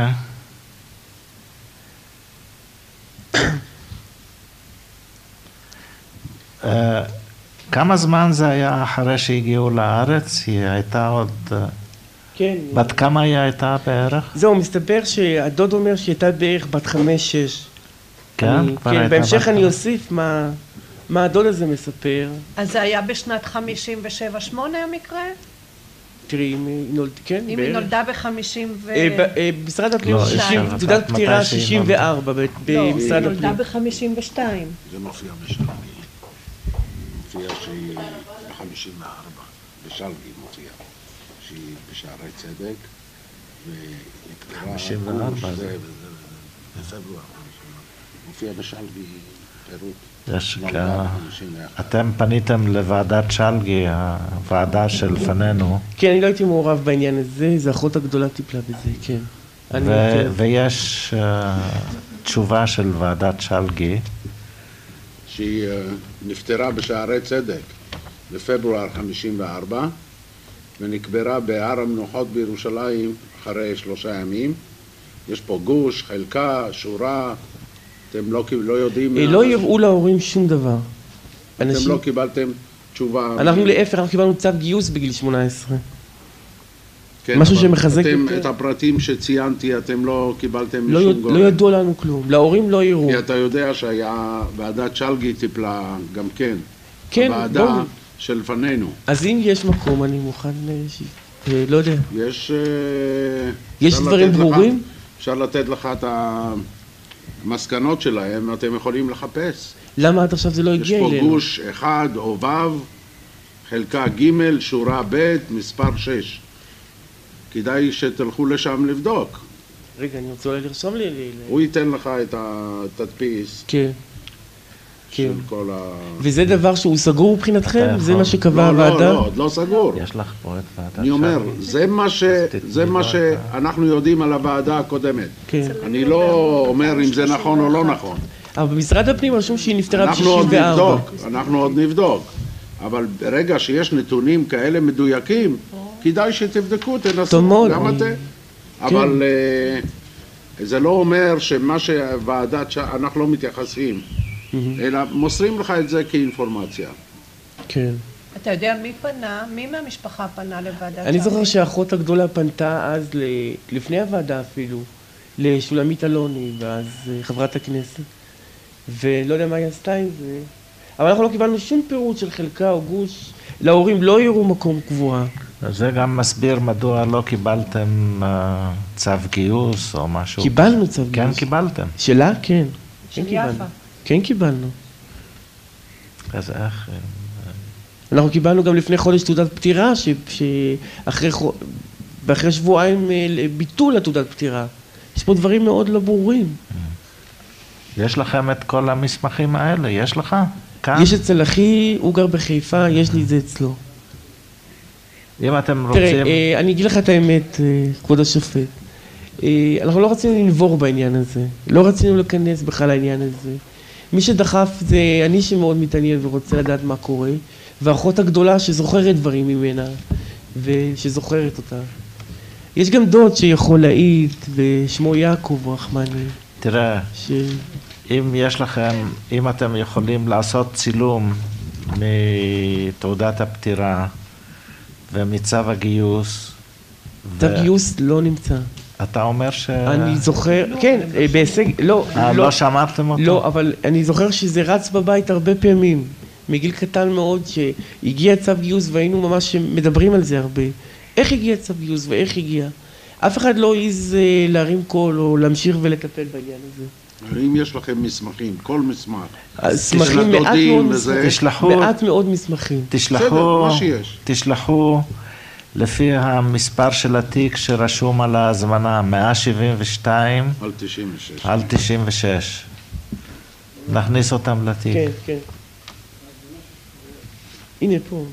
כמה זמן זה היה אחרי שהגיעו לארץ? היא הייתה עוד... כן. בת כמה היא הייתה בערך? זהו, מסתבר שהדוד אומר שהיא הייתה בערך בת חמש, שש. כן? אני, כן, בהמשך אני אוסיף מה, מה הדוד הזה מספר. אז זה היה בשנת חמישים ושבע שמונה המקרה? תראי, אם היא נולדה, כן, אם בערך. היא נולדה בחמישים ו... במשרד הפנים, תעודת פטירה שישים וארבע, במשרד הפנים. לא, היא נולדה בחמישים ושתיים. זה מופיע בשלגי. מופיע שהיא ב-חמישים וארבע, בשלגי מופיע, שהיא בשערי צדק, חמישים וארבע זה... בפברואר, מופיע בשלגי פירוט. יש כ... אתם פניתם לוועדת שלגי, הוועדה שלפנינו. כן, אני לא הייתי מעורב בעניין הזה, זה אחות הגדולה טיפלה בזה, כן. ו- ויש uh, תשובה של ועדת שלגי. שהיא uh, נפטרה בשערי צדק בפברואר חמישים וארבע, ונקברה בהר המנוחות בירושלים אחרי שלושה ימים. יש פה גוש, חלקה, שורה, אתם לא, לא יודעים... לא יראו להורים שום דבר. אתם אנשים... לא קיבלתם תשובה... אנחנו להפך, אנחנו קיבלנו צו גיוס בגיל שמונה עשרה. כן, משהו שמחזק אתם, יותר. את הפרטים שציינתי, אתם לא קיבלתם לא משום י... גורם. לא ידעו לנו כלום, להורים לא יראו. כי אתה יודע שהיה ועדת שלגי טיפלה גם כן. כן, הוועדה בוא. שלפנינו. אז אם יש מקום, אני מוכן... לש... לא יודע. יש... יש דברים ברורים? לך, אפשר לתת לך את המסקנות שלהם, אתם יכולים לחפש. למה עד עכשיו זה לא הגיע אלינו? יש פה גוש אחד או וו, חלקה ג', שורה ב', מספר שש. כדאי שתלכו לשם לבדוק. רגע, אני רוצה אולי לרשום לי... הוא ייתן לך את התדפיס. כן. של כל ה... וזה דבר שהוא סגור מבחינתכם? זה מה שקבע הוועדה? לא, לא, עוד לא סגור. יש לך פה את ועדת שלגי. אני אומר, זה מה ש... זה מה שאנחנו יודעים על הוועדה הקודמת. כן. אני לא אומר אם זה נכון או לא נכון. אבל במשרד הפנים רשום שהיא נפטרה אנחנו עוד ב-שישים וארבע. נבדוק, אנחנו עוד נבדוק. אבל ברגע שיש נתונים כאלה מדויקים, כדאי שתבדקו, תנסו, גם אתם. אבל זה לא אומר שמה שהוועדת, אנחנו לא מתייחסים, אלא מוסרים לך את זה כאינפורמציה. כן. אתה יודע מי פנה? מי מהמשפחה פנה לוועדת שלגי? אני זוכר שהאחות הגדולה פנתה אז, לפני הוועדה אפילו, לשולמית אלוני, ואז חברת הכנסת. ולא יודע מה היא עשתה עם זה. אבל אנחנו לא קיבלנו שום פירוט של חלקה או גוש. להורים לא יראו מקום קבועה. זה גם מסביר מדוע לא קיבלתם uh, צו גיוס או משהו. קיבלנו צו גיוס. כן, קיבלתם. שלה? כן. של כן יפה. קיבלנו. כן קיבלנו. אז איך... אנחנו קיבלנו גם לפני חודש תעודת פטירה, ש... שאחרי ואחרי שבועיים ביטול התעודת פטירה. יש פה דברים מאוד לא ברורים. יש לכם את כל המסמכים האלה? יש לך? כאן? יש אצל אחי, הוא גר בחיפה, יש לי את זה אצלו. אם אתם רוצים... תראה, אני אגיד לך את האמת, כבוד השופט. אנחנו לא רצינו לנבור בעניין הזה. לא רצינו להיכנס בכלל לעניין הזה. מי שדחף זה אני שמאוד מתעניין ורוצה לדעת מה קורה, והאחות הגדולה שזוכרת דברים ממנה, ושזוכרת אותה. יש גם דוד שיכול להעיד, ושמו יעקב רחמני. תראה, ש... אם יש לכם, אם אתם יכולים לעשות צילום מתעודת הפטירה ומצו הגיוס... צו ו... גיוס לא נמצא. אתה אומר ש... אני זוכר, לא, כן, לא בהישג, לא, לא, לא שמרתם אותו? לא, אבל אני זוכר שזה רץ בבית הרבה פעמים, מגיל קטן מאוד, שהגיע צו גיוס והיינו ממש מדברים על זה הרבה. איך הגיע צו גיוס ואיך הגיע? אף אחד לא העז להרים קול או להמשיך ולטפל בעניין הזה. אם יש לכם מסמכים, כל מסמך, מסמכים, מעט מאוד מסמכים, תשלחו, מעט מאוד מסמכים. תשלחו, תשלחו לפי המספר של התיק שרשום על ההזמנה, מאה שבעים ושתיים על תשעים ושש. על תשעים ושש. נכניס אותם לתיק. כן, כן. הנה פה.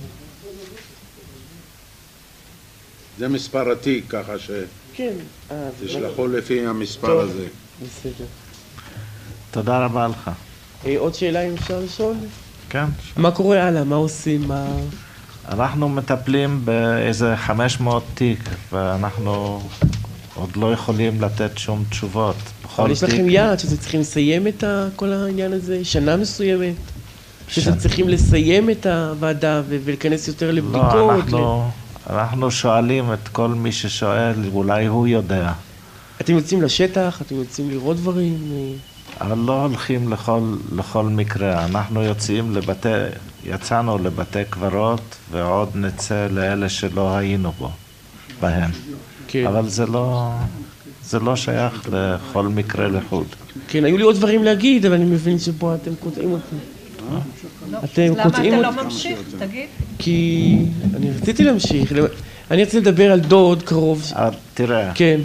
זה מספר התיק, ככה ש... כן. תשלחו לפי המספר הזה. בסדר. תודה רבה לך. עוד שאלה אם אפשר לשאול? כן. מה קורה הלאה? מה עושים? מה... אנחנו מטפלים באיזה חמש מאות תיק, ואנחנו עוד לא יכולים לתת שום תשובות. אבל יש לכם יעד שזה צריכים לסיים את כל העניין הזה? שנה מסוימת? שאתם צריכים לסיים את הוועדה ולהיכנס יותר לבדיקות? לא, אנחנו, אנחנו שואלים את כל מי ששואל, אולי הוא יודע. אתם יוצאים לשטח? אתם יוצאים לראות דברים? אבל לא הולכים לכל, לכל מקרה. אנחנו יוצאים לבתי, יצאנו לבתי קברות, ועוד נצא לאלה שלא היינו בו, בהם. כן. אבל זה לא, זה לא שייך לכל מקרה לחוד. כן, היו לי עוד דברים להגיד, אבל אני מבין שפה אתם קוטעים אותי. אתם קוטעים אותי. למה אתה לא ממשיך? תגיד. כי אני רציתי להמשיך. אני רציתי לדבר על דוד קרוב. תראה. כן.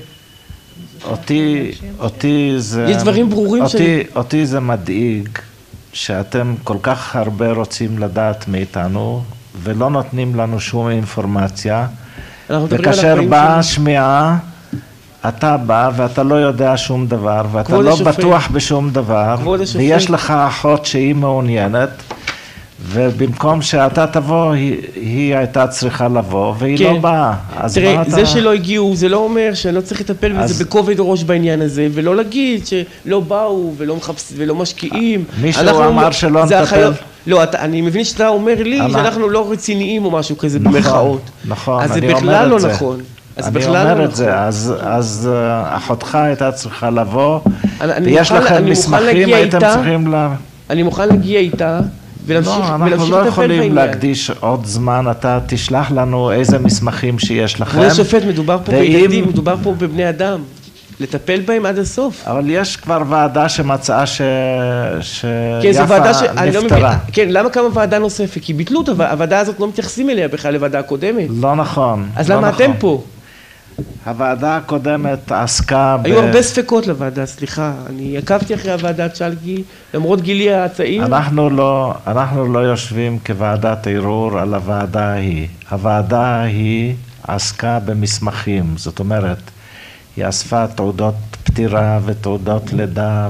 אותי, אותי זה... יש דברים ברורים אותי, שאני... אותי זה מדאיג שאתם כל כך הרבה רוצים לדעת מאיתנו, ולא נותנים לנו שום אינפורמציה, וכאשר באה השמיעה, אתה בא ואתה לא יודע שום דבר, ואתה לא השופט. בטוח בשום דבר, ויש לך אחות שהיא מעוניינת, ובמקום שאתה תבוא, היא, היא הייתה צריכה לבוא, והיא כן. לא באה. אז תראה, מה זה אתה... שלא הגיעו, זה לא אומר שאני לא צריך לטפל אז... בזה בכובד ראש בעניין הזה, ולא להגיד שלא באו ולא, מחפש, ולא משקיעים. מישהו אמר שלא נטפל? החיות... לא, אתה, אני מבין שאתה אומר לי אני... שאנחנו לא רציניים או משהו כזה נכון, במרכאות. נכון, אז אני זה בכלל לא זה. נכון. אז אני בכלל אומר לא את נכון. זה, אז, אז uh, אחותך הייתה צריכה לבוא, אני, ויש אני לכם אני מסמכים, הייתם איתה, צריכים ל... אני מוכן להגיע איתה, ולהמשיך, לא, אנחנו ולהמשיך לא יכולים בעניין. להקדיש עוד זמן, אתה תשלח לנו איזה מסמכים שיש לכם. כבוד השופט, מדובר פה ואם... בילדים, מדובר פה בבני אדם. לטפל בהם עד הסוף. אבל יש כבר ועדה שמצאה ש... שיפה כן, זו ועדה ש... אני לא מבין, נפטרה. כן, למה קמה ועדה נוספת? כי ביטלו את הוועדה, הוועדה הזאת לא מתייחסים אליה בכלל לוועדה הקודמת. לא נכון. אז לא למה נכון. אתם פה? הוועדה הקודמת עסקה ב... היו הרבה ספקות לוועדה, סליחה. אני עקבתי אחרי הוועדת שלגי, למרות גילי הצעיר. אנחנו לא, אנחנו לא יושבים כוועדת ערעור על הוועדה ההיא. הוועדה ההיא עסקה במסמכים, זאת אומרת, היא אספה תעודות פטירה ותעודות לידה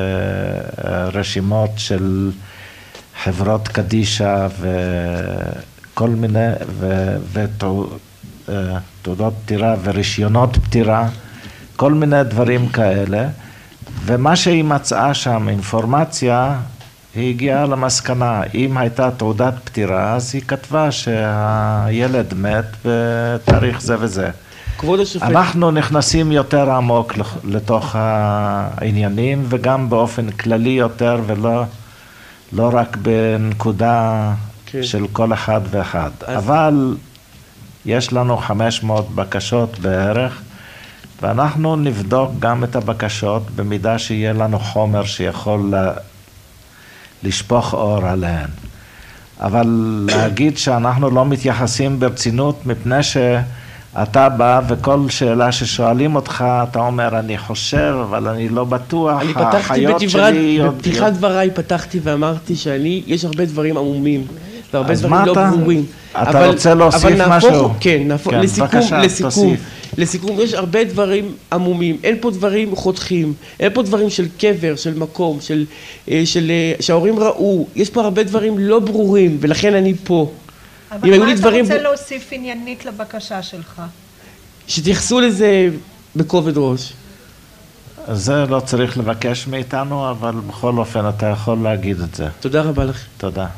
ורשימות של חברות קדישה וכל מיני, ותעודות פטירה ורישיונות פטירה, כל מיני דברים כאלה. ומה שהיא מצאה שם, אינפורמציה, היא הגיעה למסקנה. אם הייתה תעודת פטירה, אז היא כתבה שהילד מת בתאריך זה וזה. כבוד השופט. אנחנו נכנסים יותר עמוק לתוך העניינים, וגם באופן כללי יותר, ולא לא רק בנקודה כן. של כל אחד ואחד. אז... אבל יש לנו חמש מאות בקשות בערך, ואנחנו נבדוק גם את הבקשות, במידה שיהיה לנו חומר שיכול לה... לשפוך אור עליהן. אבל להגיד שאנחנו לא מתייחסים ברצינות, מפני ש... אתה בא וכל שאלה ששואלים אותך, אתה אומר, אני חושב, אבל אני לא בטוח. אני פתחתי בדברי, בפתיחת דבריי פתחתי ואמרתי שאני, יש הרבה דברים עמומים, והרבה דברים לא ברורים. אתה רוצה להוסיף משהו? כן, לסיכום, לסיכום, לסיכום, יש הרבה דברים עמומים, אין פה דברים חותכים, אין פה דברים של קבר, של מקום, שההורים ראו, יש פה הרבה דברים לא ברורים, ולכן אני פה. אבל מה אתה רוצה להוסיף עניינית לבקשה שלך? שתייחסו לזה בכובד ראש. זה לא צריך לבקש מאיתנו, אבל בכל אופן אתה יכול להגיד את זה. תודה רבה לך. תודה.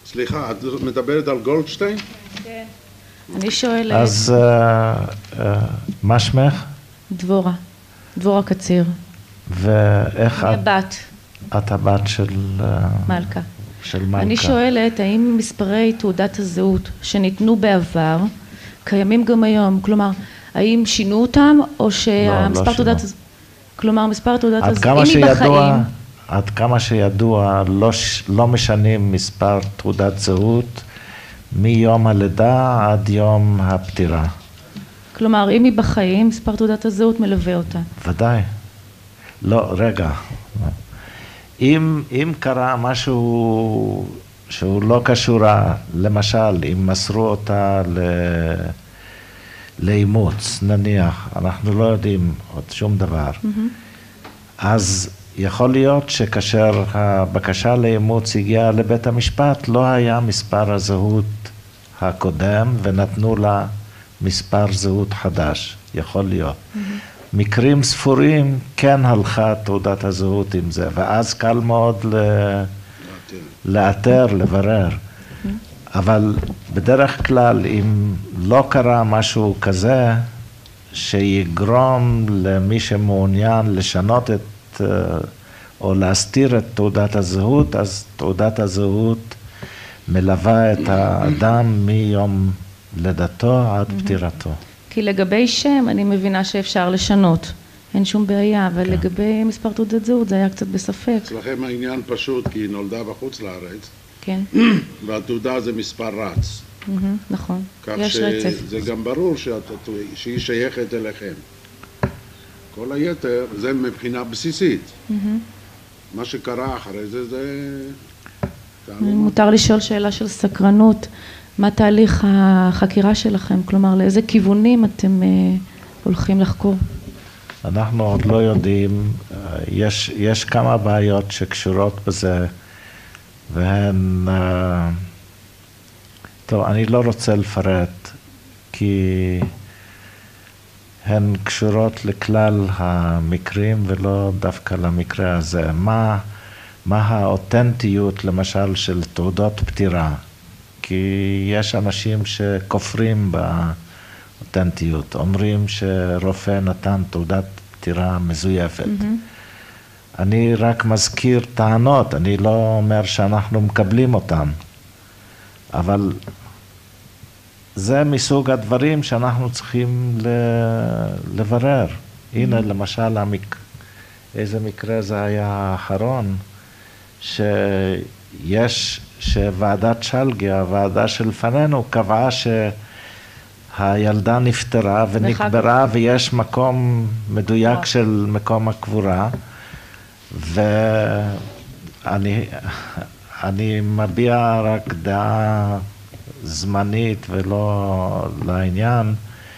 סליחה, את מדברת על גולדשטיין? כן. אני שואלת... אז מה שמך? דבורה. דבורה קציר. ואיך את? אני הבת. את הבת של... מלכה. של מלכה. אני שואלת, האם מספרי תעודת הזהות שניתנו בעבר, קיימים גם היום? כלומר, האם שינו אותם, או שהמספר תעודת... כלומר, מספר תעודת הזהות, אם היא בחיים... עד כמה שידוע, לא, לא משנים מספר תעודת זהות מיום הלידה עד יום הפטירה. כלומר, אם היא בחיים, מספר תעודת הזהות מלווה אותה. ודאי. לא, רגע. אם, אם קרה משהו שהוא לא קשור, למשל, אם מסרו אותה ל... לאימוץ, נניח, אנחנו לא יודעים עוד שום דבר, mm-hmm. אז יכול להיות שכאשר הבקשה לאימוץ הגיעה לבית המשפט, לא היה מספר הזהות הקודם, ונתנו לה מספר זהות חדש, יכול להיות. Mm-hmm. מקרים ספורים כן הלכה תעודת הזהות עם זה, ואז קל מאוד ל... לאתר, לברר. Mm-hmm. אבל בדרך כלל, אם לא קרה משהו כזה, שיגרום למי שמעוניין לשנות את, או להסתיר את תעודת הזהות, אז תעודת הזהות מלווה את האדם מיום לידתו עד פטירתו. כי לגבי שם אני מבינה שאפשר לשנות, אין שום בעיה, אבל כן. לגבי מספר תעודת זהות זה היה קצת בספק. אצלכם העניין פשוט, כי היא נולדה בחוץ לארץ, כן. והתעודה זה מספר רץ. נכון, יש רצף. כך שזה גם ברור שהיא שייכת אליכם. כל היתר זה מבחינה בסיסית. מה שקרה אחרי זה זה... מותר לשאול שאלה של סקרנות, מה תהליך החקירה שלכם? כלומר, לאיזה כיוונים אתם הולכים לחקור? אנחנו עוד לא יודעים, יש, יש כמה בעיות שקשורות בזה, והן... טוב, אני לא רוצה לפרט, כי הן קשורות לכלל המקרים ולא דווקא למקרה הזה. מה, מה האותנטיות, למשל, של תעודות פטירה? כי יש אנשים שכופרים באותנטיות, אומרים שרופא נתן תעודת פטירה מזויפת. Mm-hmm. אני רק מזכיר טענות, אני לא אומר שאנחנו מקבלים אותן. אבל זה מסוג הדברים שאנחנו צריכים לברר. הנה למשל, המק... איזה מקרה זה היה האחרון, שיש, שוועדת שלגי, הוועדה שלפנינו, קבעה שהילדה נפטרה ונקברה ויש מקום מדויק של מקום הקבורה, ואני... אני מביע רק דעה זמנית ולא לעניין,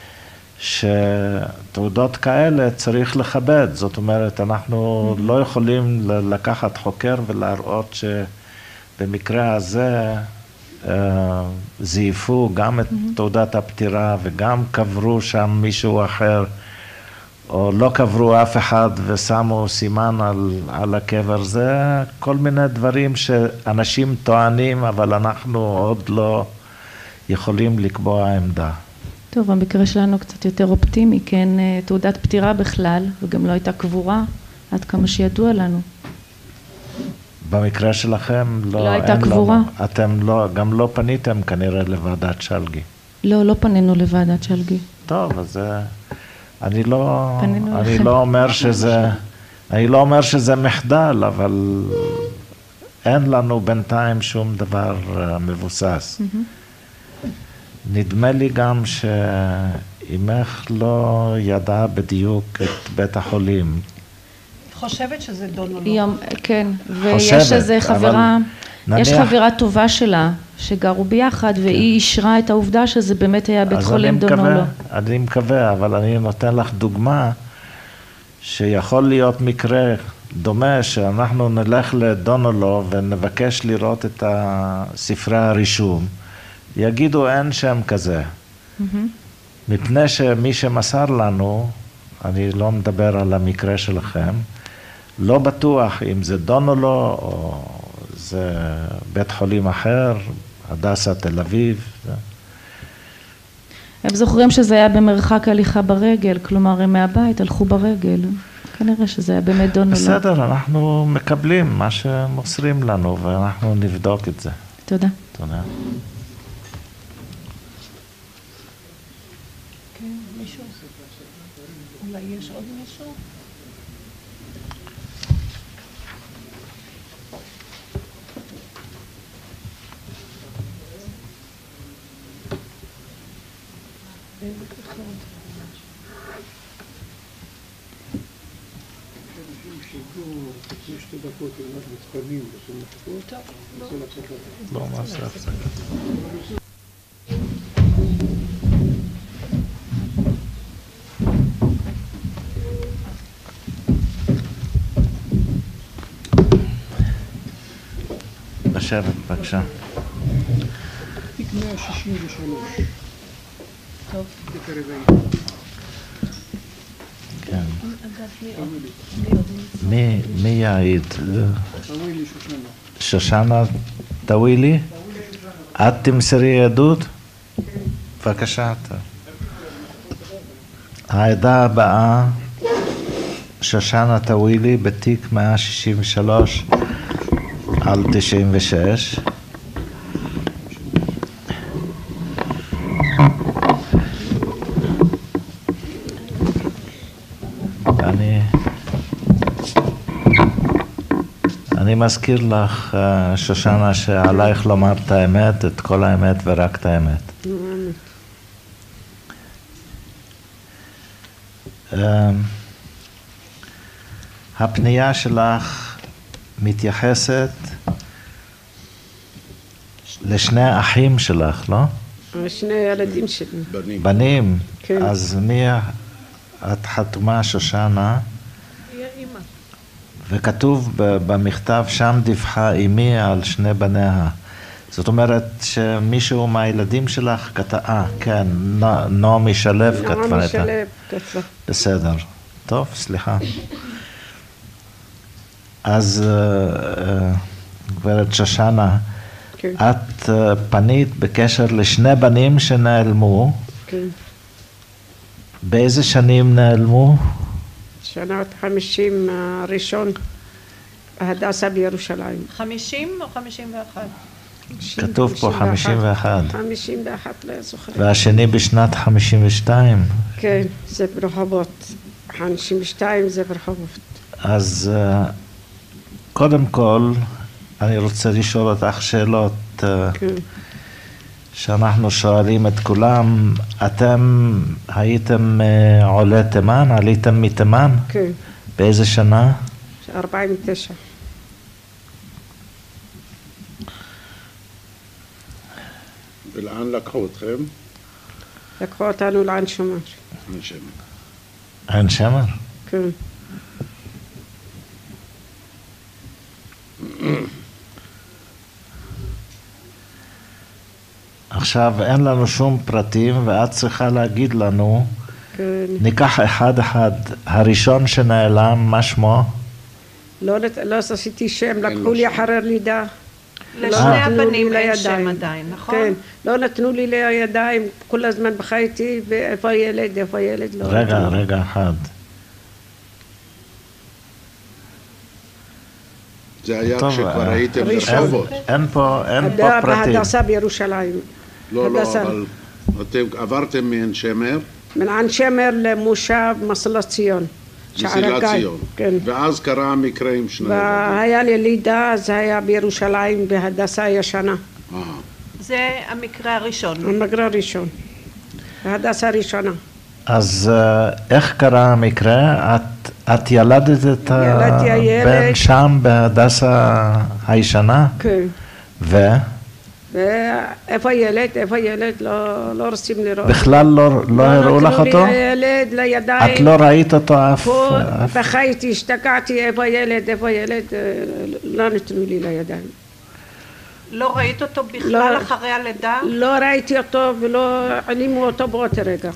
שתעודות כאלה צריך לכבד. זאת אומרת, אנחנו mm-hmm. לא יכולים לקחת חוקר ולהראות שבמקרה הזה אה, זייפו גם את mm-hmm. תעודת הפטירה וגם קברו שם מישהו אחר, או לא קברו אף אחד ושמו סימן על, על הקבר. זה כל מיני דברים שאנשים טוענים, אבל אנחנו עוד לא יכולים לקבוע עמדה. טוב, המקרה שלנו קצת יותר אופטימי, כן, תעודת פטירה בכלל, וגם לא הייתה קבורה, עד כמה שידוע לנו. במקרה שלכם לא, לא הייתה קבורה. לנו, אתם לא, גם לא פניתם כנראה לוועדת שלגי. לא, לא פנינו לוועדת שלגי. טוב, אז זה... אני לא, אני לא אומר שזה, אני לא אומר שזה מחדל, אבל אין לנו בינתיים שום דבר מבוסס. נדמה לי גם שאימך לא ידעה בדיוק את בית החולים. חושבת שזה דונולוג. כן, ויש איזה חברה, יש חברה טובה שלה, שגרו ביחד, והיא אישרה את העובדה שזה באמת היה בית חולים דונולוג. אני מקווה, אבל אני נותן לך דוגמה, שיכול להיות מקרה דומה, שאנחנו נלך לדונולוג ונבקש לראות את ספרי הרישום, יגידו אין שם כזה. מפני שמי שמסר לנו, אני לא מדבר על המקרה שלכם, לא בטוח אם זה דונולוג או זה בית חולים אחר, הדסה תל אביב. הם זוכרים שזה היה במרחק הליכה ברגל, כלומר הם מהבית הלכו ברגל. כנראה שזה היה באמת דון. בסדר, אנחנו מקבלים מה שמוסרים לנו ואנחנו נבדוק את זה. תודה. תודה. כן, מישהו? אולי יש עוד מישהו? לא, מה זה הפסקה? לשבת, בבקשה. תיק מאה שישים ושלוש. טוב. תיק הרביעי. כן. מי מי יעיד? טווילי שושנה. שושנה טווילי? את תמסרי עדות? בבקשה. העדה הבאה, שושנה טווילי, בתיק מאה שישים ושלוש על תשעים ושש. אני אני מזכיר לך, שושנה, שעלייך לומר את האמת, את כל האמת ורק את האמת. הפנייה שלך מתייחסת לשני האחים שלך, לא? שני ילדים שלי. בנים. בנים? כן. אז מי את חתומה, שושנה? היא האמא. וכתוב במכתב, שם דיווחה אמי על שני בניה. זאת אומרת שמישהו מהילדים שלך כתב, אה, כן, נעמי שלו כתבה את זה. נעמי שלו כתבה. בסדר. טוב, סליחה. אז גברת שושנה, כן. את פנית בקשר לשני בנים שנעלמו. כן. באיזה שנים נעלמו? שנת חמישים הראשון, ההדסה בירושלים. חמישים או חמישים ואחת? כתוב פה חמישים ואחת. חמישים ואחת, לא זוכרת. והשני בשנת חמישים ושתיים. כן, זה ברחובות. חמישים ושתיים זה ברחובות. אז קודם כל, אני רוצה לשאול אותך שאלות כן. שאנחנו שואלים את כולם. אתם הייתם עולי תימן? עליתם מתימן? כן. באיזה שנה? ארבעים ותשע. ולאן לקחו אתכם? לקחו אותנו לעין שמר. עין שמר. עין שמר? כן. עכשיו אין לנו שום פרטים ואת צריכה להגיד לנו, כן. ניקח אחד אחד, הראשון שנעלם, מה שמו? לא, לא עשיתי שם, לקחו לי אחרי לידה. לשני הבנים אין שם עדיין, נכון? כן, לא נתנו לי לידיים, כל הזמן בחייתי, ואיפה הילד, איפה הילד, לא. רגע, רגע אחד. זה היה כשכבר הייתם ברחובות. אין פה, אין פה פרטים. בהדסה בירושלים. לא, לא, אבל אתם עברתם מעין שמר? מעין שמר למושב מסילת ציון. מסילת ציון. כן. ואז קרה המקרה עם שני ילדים. והיה לי לידה, זה היה בירושלים, בהדסה הישנה. זה המקרה הראשון. המקרה הראשון. בהדסה הראשונה. אז איך קרה המקרה? את, את ילדת את הבן שם בהדסה הישנה? כן. ו? ואיפה הילד? איפה הילד? לא, לא רוצים לראות. בכלל לא, לא הראו לך אותו? לא נתנו לי הילד לידיים. את לא ראית אותו אף? פה בחייתי, השתגעתי, איפה הילד? איפה הילד? לא נתנו לי לידיים. לא ראית אותו בכלל אחרי הלידה? לא ראיתי אותו ולא עלימו אותו באותו רגע.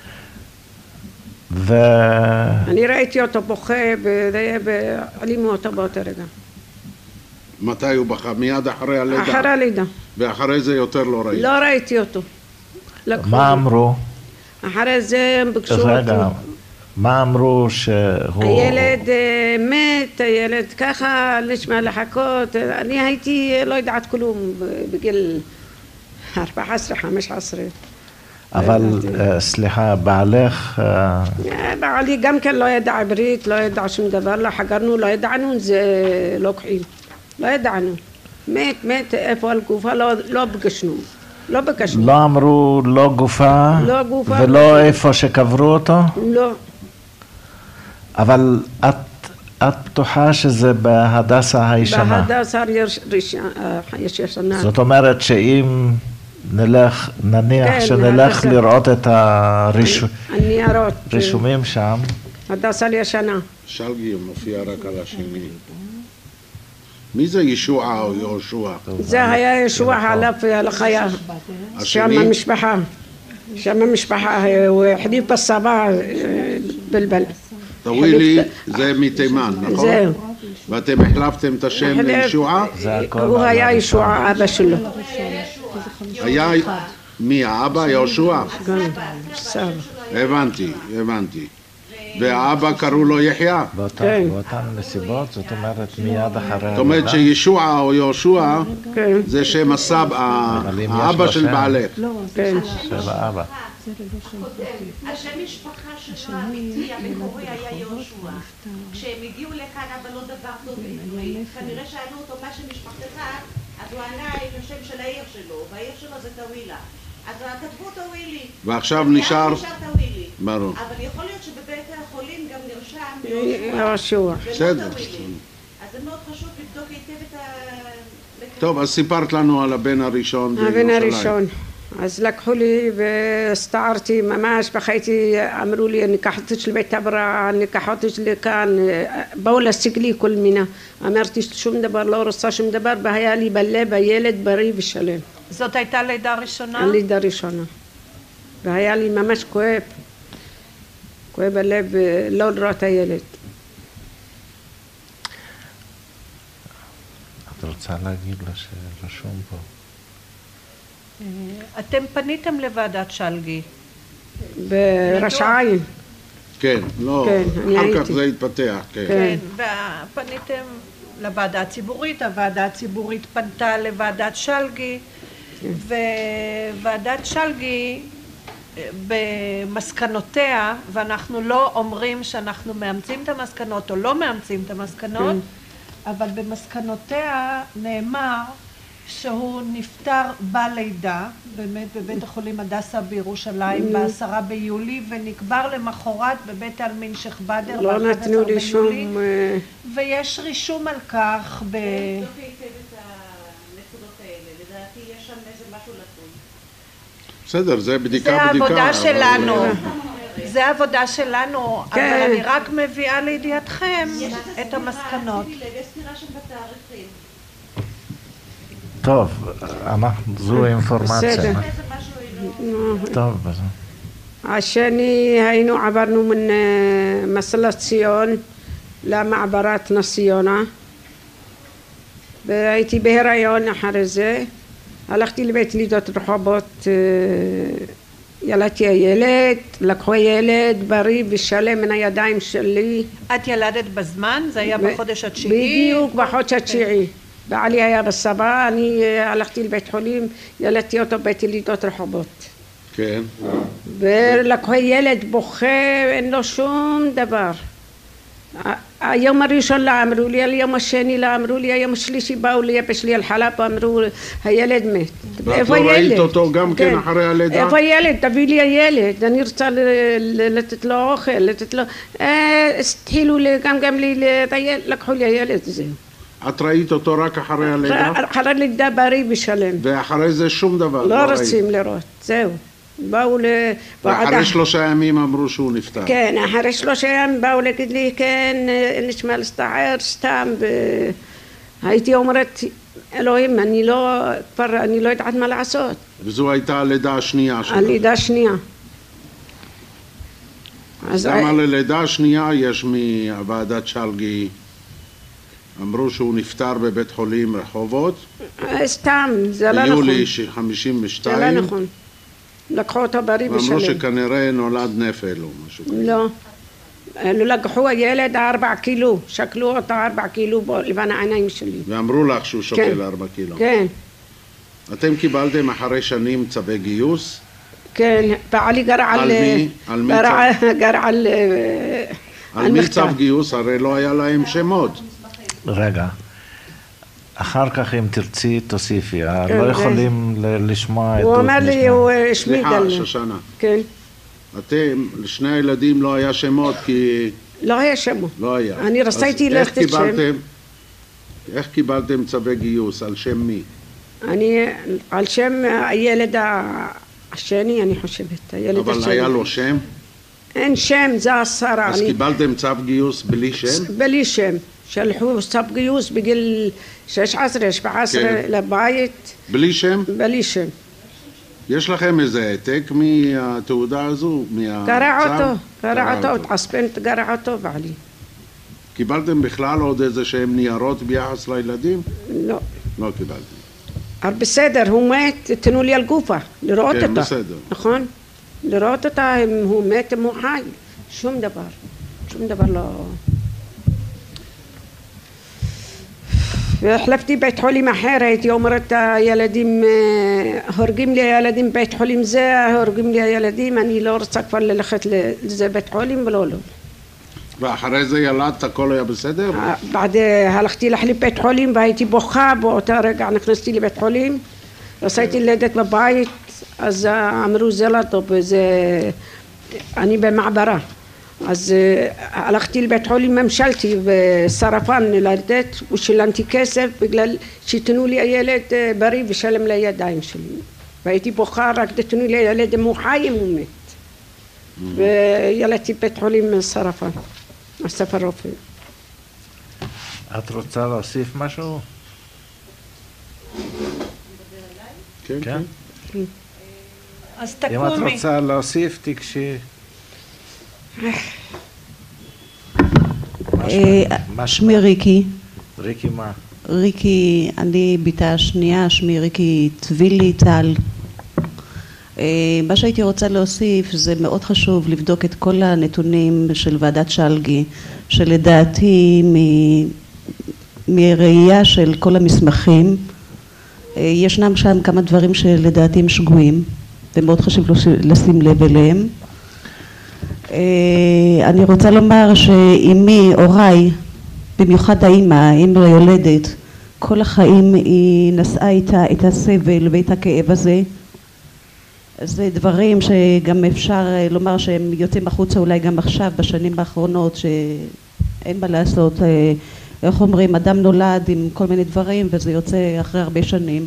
ו... אני ראיתי אותו בוכה ועלימו אותו באותו רגע. מתי הוא בכה? מיד אחרי הלידה? אחרי הלידה. ואחרי זה יותר לא ראיתי? לא ראיתי אותו. מה אמרו? אחרי זה הם ביקשו אותו. רגע, מה אמרו שהוא... הילד מת, הילד ככה, נשמע לחכות. אני הייתי לא יודעת כלום בגיל ארבע עשרה, חמש עשרה. אבל סליחה, בעלך... בעלי גם כן לא ידע עברית, לא ידע שום דבר, לא חגרנו, לא ידענו, זה לוקחים. לא ידענו. מת, מת, איפה על גופה, לא בקשנו. לא בקשנו. לא אמרו לא גופה? לא גופה. ולא איפה שקברו אותו? לא. אבל את, את בטוחה שזה בהדסה הישנה? בהדסה יש ישנה. זאת אומרת שאם נלך, נניח כן, שנלך בהדסה. לראות את הרישומים הניירות. שם. הדסה ישנה. שלגי מופיע רק על השני. מי זה ישוע או יהושע? זה היה ישוע עליו על החיה. שם המשפחה. שם המשפחה, הוא החליף בסבא בלבל. טווילי זה מתימן, נכון? זהו. ואתם החלפתם את השם לישוע? הוא היה ישוע, אבא שלו. היה מי, האבא יהושע? כן, סבא. הבנתי, הבנתי. והאבא קראו לו יחיא? באותן נסיבות, זאת אומרת מיד אחרי... זאת אומרת שישוע או יהושע זה שם הסבא, האבא של בעלך. כן. של האבא. השם משפחה שלו האמיתי, המקורי היה יהושע. כשהם הגיעו לכאן אבל לא דבר טוב בעברית, כנראה שאלו אותו מה שם משפחתך, אז הוא ענה עם השם של העיר שלו, והעיר שלו זה טווילה. אז כתבו טווילי. ועכשיו נשאר... טווילי. ברור. אבל יכול להיות שבבית החולים גם נרשם יהושע. בסדר. אז זה מאוד חשוב לבדוק היטב את ה... טוב, אז סיפרת לנו על הבן הראשון בירושלים. הבן הראשון. אז לקחו לי והסתערתי ממש, בחייתי, אמרו לי, ניקח אותי לבית הבראה, ניקח אותי לכאן, באו להשיג לי כל מיני. אמרתי שום דבר, לא רוצה שום דבר, והיה לי בלב הילד בריא ושלם. זאת הייתה לידה ראשונה? הלידה ראשונה. והיה לי ממש כואב, כואב הלב לא לראות הילד. את רוצה להגיד לה שרשום פה? אתם פניתם לוועדת שלגי. בראש העין. כן, לא, אחר כך זה התפתח, כן. כן, ופניתם לוועדה הציבורית, הוועדה הציבורית פנתה לוועדת שלגי, וועדת שלגי במסקנותיה, ואנחנו לא אומרים שאנחנו מאמצים את המסקנות או לא מאמצים את המסקנות, אבל במסקנותיה נאמר שהוא נפטר בלידה, באמת בבית החולים הדסה בירושלים בעשרה ביולי, ונקבר למחרת בבית העלמין שייח' באדר לא נתנו לי שום... ויש רישום על כך ב... לבדוק היטב את הנקודות האלה, לדעתי יש שם איזה משהו לקוי. בסדר, זה בדיקה בדיקה. זה העבודה שלנו, זה העבודה שלנו, אבל אני רק מביאה לידיעתכם את המסקנות. טוב, זו אינפורמציה. טוב. השני, היינו עברנו מן מסלת ציון למעברת נס ציונה, והייתי בהיריון אחרי זה. הלכתי לבית לידות רחובות, ילדתי הילד, לקחו ילד בריא ושלם מן הידיים שלי. את ילדת בזמן? זה היה בחודש התשיעי? בדיוק בחודש התשיעי. בעלי היה בסבא, אני הלכתי לבית חולים, ילדתי אותו בית לידות רחובות. כן. ולקחו ילד בוכה, אין לו שום דבר. היום הראשון לא אמרו לי, היום השני לא אמרו לי, היום השלישי באו לייבש לי על חלב, אמרו הילד מת. ואת לא ראית אותו גם כן אחרי הלידה? איפה הילד? תביא לי הילד, אני רוצה לתת לו אוכל, לתת לו... התחילו גם גם לי לטייל, לקחו לי הילד, זהו. את ראית אותו רק אחרי הלידה? אחרי הלידה בריא ושלם. ואחרי זה שום דבר לא רוצים לראות, זהו. באו לוועדה. ואחרי שלושה ימים אמרו שהוא נפטר. כן, אחרי שלושה ימים באו להגיד לי, כן, נשמע להסתער סתם. הייתי אומרת, אלוהים, אני לא, כבר, אני לא יודעת מה לעשות. וזו הייתה הלידה השנייה שלך? הלידה השנייה. למה ללידה השנייה יש מוועדת שלגי אמרו שהוא נפטר בבית חולים רחובות. סתם, זה לא נכון. ביולי חמישים ושתיים. זה לא נכון. לקחו אותו בריא ושלם. ואמרו שכנראה נולד נפל או משהו כזה. לא. לקחו הילד ארבע קילו, שקלו אותו ארבע קילו לבן העיניים שלי. ואמרו לך שהוא שוקל ארבע קילו. כן. אתם קיבלתם אחרי שנים צווי גיוס? כן, בעלי גר על... על מי? על מי צו? גר על... על מי צו גיוס? הרי לא היה להם שמות. רגע. אחר כך אם תרצי תוסיפי, לא יכולים לשמוע עדות. הוא אומר לי, הוא השמיד עליהם. סליחה, שושנה. כן. אתם, לשני הילדים לא היה שמות כי... לא היה שמות. לא היה. אני רציתי לתת שם. איך קיבלתם צווי גיוס? על שם מי? אני, על שם הילד השני, אני חושבת. אבל השני. היה לו שם? אין שם, זה השרה. אז אני... קיבלתם צו גיוס בלי שם? בלי שם. שלחו צו גיוס בגיל שש עשרה, שבע עשרה כן. לבית. בלי שם? בלי שם. יש לכם איזה העתק מהתעודה הזו? קרע אותו, קרע אותו, התעצבן, קרע אותו בעלי. קיבלתם בכלל עוד איזה שהם ניירות ביחס לילדים? לא. לא קיבלתם. אבל בסדר, הוא מת, תנו לי על גופה, לראות כן, אותה. בסדר. נכון? לראות אותה, אם הוא מת, אם הוא חי. שום דבר. שום דבר לא... והחלפתי בית חולים אחר, הייתי אומרת הילדים, הורגים לי הילדים בית חולים זה, הורגים לי הילדים, אני לא רוצה כבר ללכת לזה בית חולים ולא לא. ואחרי זה ילדת, הכל היה בסדר? בעד הלכתי להחליף בית חולים והייתי בוכה, באותה רגע נכנסתי לבית חולים, עשיתי לידת בבית, אז אמרו זה לא טוב, זה... אני במעברה. אז הלכתי לבית חולים ממשלתי ושרפן ללדת ושילמתי כסף בגלל שתנו לי הילד בריא ושלם לידיים שלי והייתי בוכה רק תנו לי הילד אם הוא חי אם הוא מת וילדתי בית חולים שרפן אסף הרופא. את רוצה להוסיף משהו? כן, כן. אז תקומי. אם את רוצה להוסיף תקשי. שמי ריקי. ריקי מה? ריקי, אני ביתה השנייה, שמי ריקי טבילי טל. מה שהייתי רוצה להוסיף זה מאוד חשוב לבדוק את כל הנתונים של ועדת שלגי, שלדעתי מראייה של כל המסמכים ישנם שם כמה דברים שלדעתי הם שגויים ומאוד חשוב לשים לב אליהם. אני רוצה לומר שאימי, הוריי, במיוחד האימא, האימא היולדת, כל החיים היא נשאה איתה את הסבל ואת הכאב הזה. זה דברים שגם אפשר לומר שהם יוצאים החוצה אולי גם עכשיו בשנים האחרונות, שאין מה לעשות, איך אומרים, אדם נולד עם כל מיני דברים וזה יוצא אחרי הרבה שנים.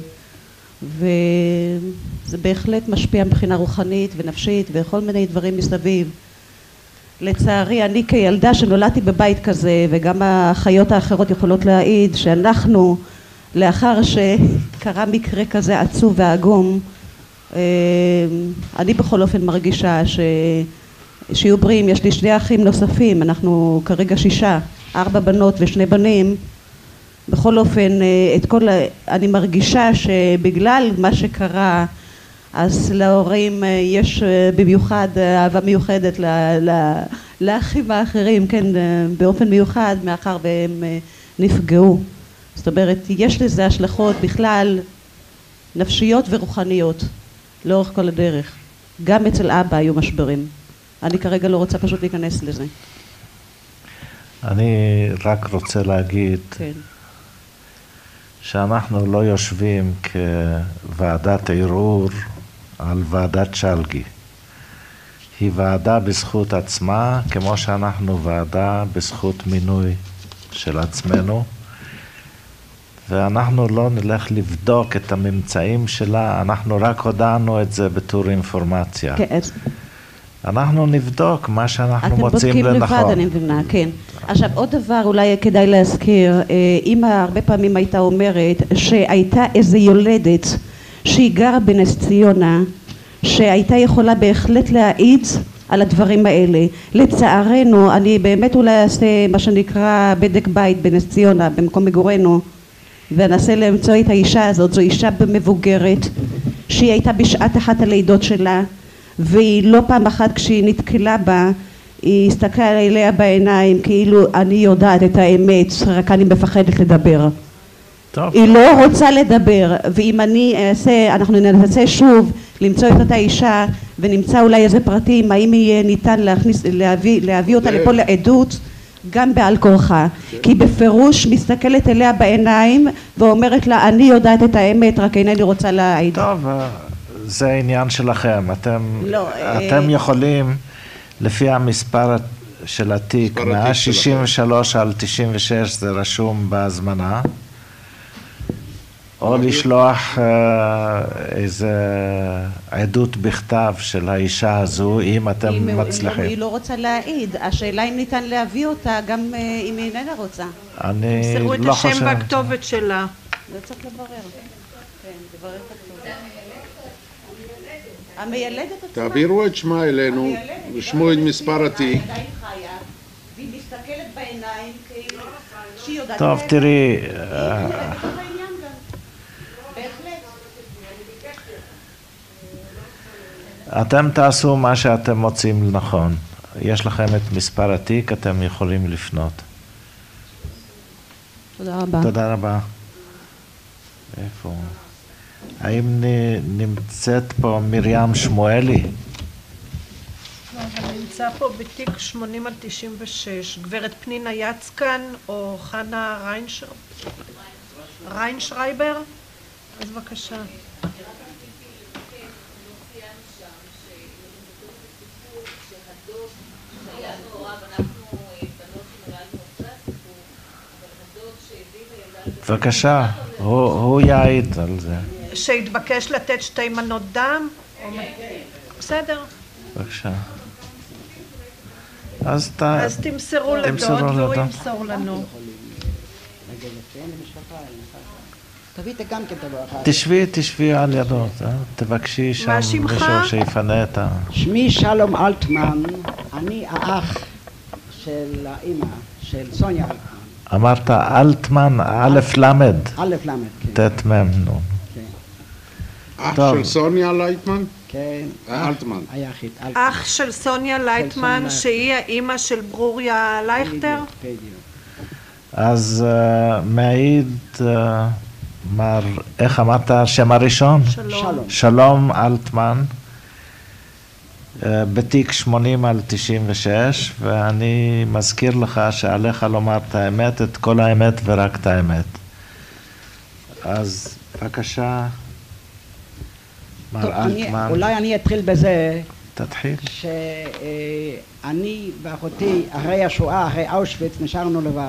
וזה בהחלט משפיע מבחינה רוחנית ונפשית וכל מיני דברים מסביב. לצערי אני כילדה שנולדתי בבית כזה וגם החיות האחרות יכולות להעיד שאנחנו לאחר שקרה מקרה כזה עצוב ועגום, אני בכל אופן מרגישה שיהיו בריאים. יש לי שני אחים נוספים, אנחנו כרגע שישה, ארבע בנות ושני בנים. בכל אופן את כל, אני מרגישה שבגלל מה שקרה אז להורים יש במיוחד אהבה מיוחדת לאחים האחרים, כן, באופן מיוחד מאחר והם נפגעו. זאת אומרת, יש לזה השלכות בכלל נפשיות ורוחניות לאורך כל הדרך. גם אצל אבא היו משברים. אני כרגע לא רוצה פשוט להיכנס לזה. אני רק רוצה להגיד כן. שאנחנו לא יושבים כוועדת ערעור על ועדת שלגי. היא ועדה בזכות עצמה, כמו שאנחנו ועדה בזכות מינוי של עצמנו, ואנחנו לא נלך לבדוק את הממצאים שלה, אנחנו רק הודענו את זה בתור אינפורמציה. כן. אנחנו נבדוק מה שאנחנו מוצאים לנכון. אתם בודקים לבד, אני מבינה, כן. עכשיו עוד דבר אולי כדאי להזכיר, אמא הרבה פעמים הייתה אומרת שהייתה איזה יולדת שהיא גרה בנס ציונה, שהייתה יכולה בהחלט להעיד על הדברים האלה. לצערנו, אני באמת אולי אעשה מה שנקרא בדק בית בנס ציונה, במקום מגורנו, ואנסה למצוא את האישה הזאת. זו אישה מבוגרת, שהיא הייתה בשעת אחת הלידות שלה, והיא לא פעם אחת כשהיא נתקלה בה, היא הסתכלה עליה בעיניים כאילו אני יודעת את האמת, רק אני מפחדת לדבר. טוב. היא לא רוצה לדבר, ואם אני אעשה, אנחנו ננסה שוב למצוא את אותה אישה ונמצא אולי איזה פרטים, האם יהיה ניתן להכניס, להביא, להביא אותה לפה לעדות גם בעל כורחה, כי בפירוש מסתכלת אליה בעיניים ואומרת לה אני יודעת את האמת, רק אינני רוצה להעיד. טוב, זה העניין שלכם, אתם, לא, אתם אה... יכולים לפי המספר של התיק, מאה שישים ושלוש על תשעים ושש זה רשום בהזמנה, או לשלוח איזה עדות בכתב של האישה הזו, אם אתם מצליחים. היא לא רוצה להעיד, השאלה אם ניתן להביא אותה, גם אם היא איננה רוצה. אני לא חושב. תמסרו את השם והכתובת שלה. לא צריך לברר. כן, לברר את הכתובת. המיילדת עצמה. תעבירו את שמה אלינו, ושמו את מספר התיק. והיא מסתכלת בעיניים כאילו שהיא יודעת. טוב, תראי. אתם תעשו מה שאתם מוצאים לנכון. יש לכם את מספר התיק, אתם יכולים לפנות. תודה רבה. תודה רבה. איפה? האם נמצאת פה מרים שמואלי? אני נמצא פה בתיק שמונים על תשעים ושש. גברת פנינה יצקן או חנה ריינשרייבר? אז בבקשה. בבקשה, הוא יעיד על זה. שהתבקש לתת שתי מנות דם? בסדר. בבקשה. אז תמסרו לדוד והוא ימסור לנו. תשבי, תשבי על ידו, תבקשי שם מישהו שיפנה את ה... שמי שלום אלטמן, אני האח של האמא, של סוניה אלטמן. אמרת אלטמן, א' למד. א' למד, כן. ת' מ' נו. אח של סוניה לייטמן? כן. אלטמן. היחיד. אח של סוניה לייטמן, שהיא האמא של ברוריה לייכטר? בדיוק. אז מעיד, מר, איך אמרת השם הראשון? שלום. שלום אלטמן. בתיק שמונים על תשעים ושש, ואני מזכיר לך שעליך לומר את האמת, את כל האמת ורק את האמת. אז בבקשה, מר אלטמן. אולי אני אתחיל בזה. תתחיל. שאני ואחותי, אחרי השואה, אחרי אושוויץ, נשארנו לבד.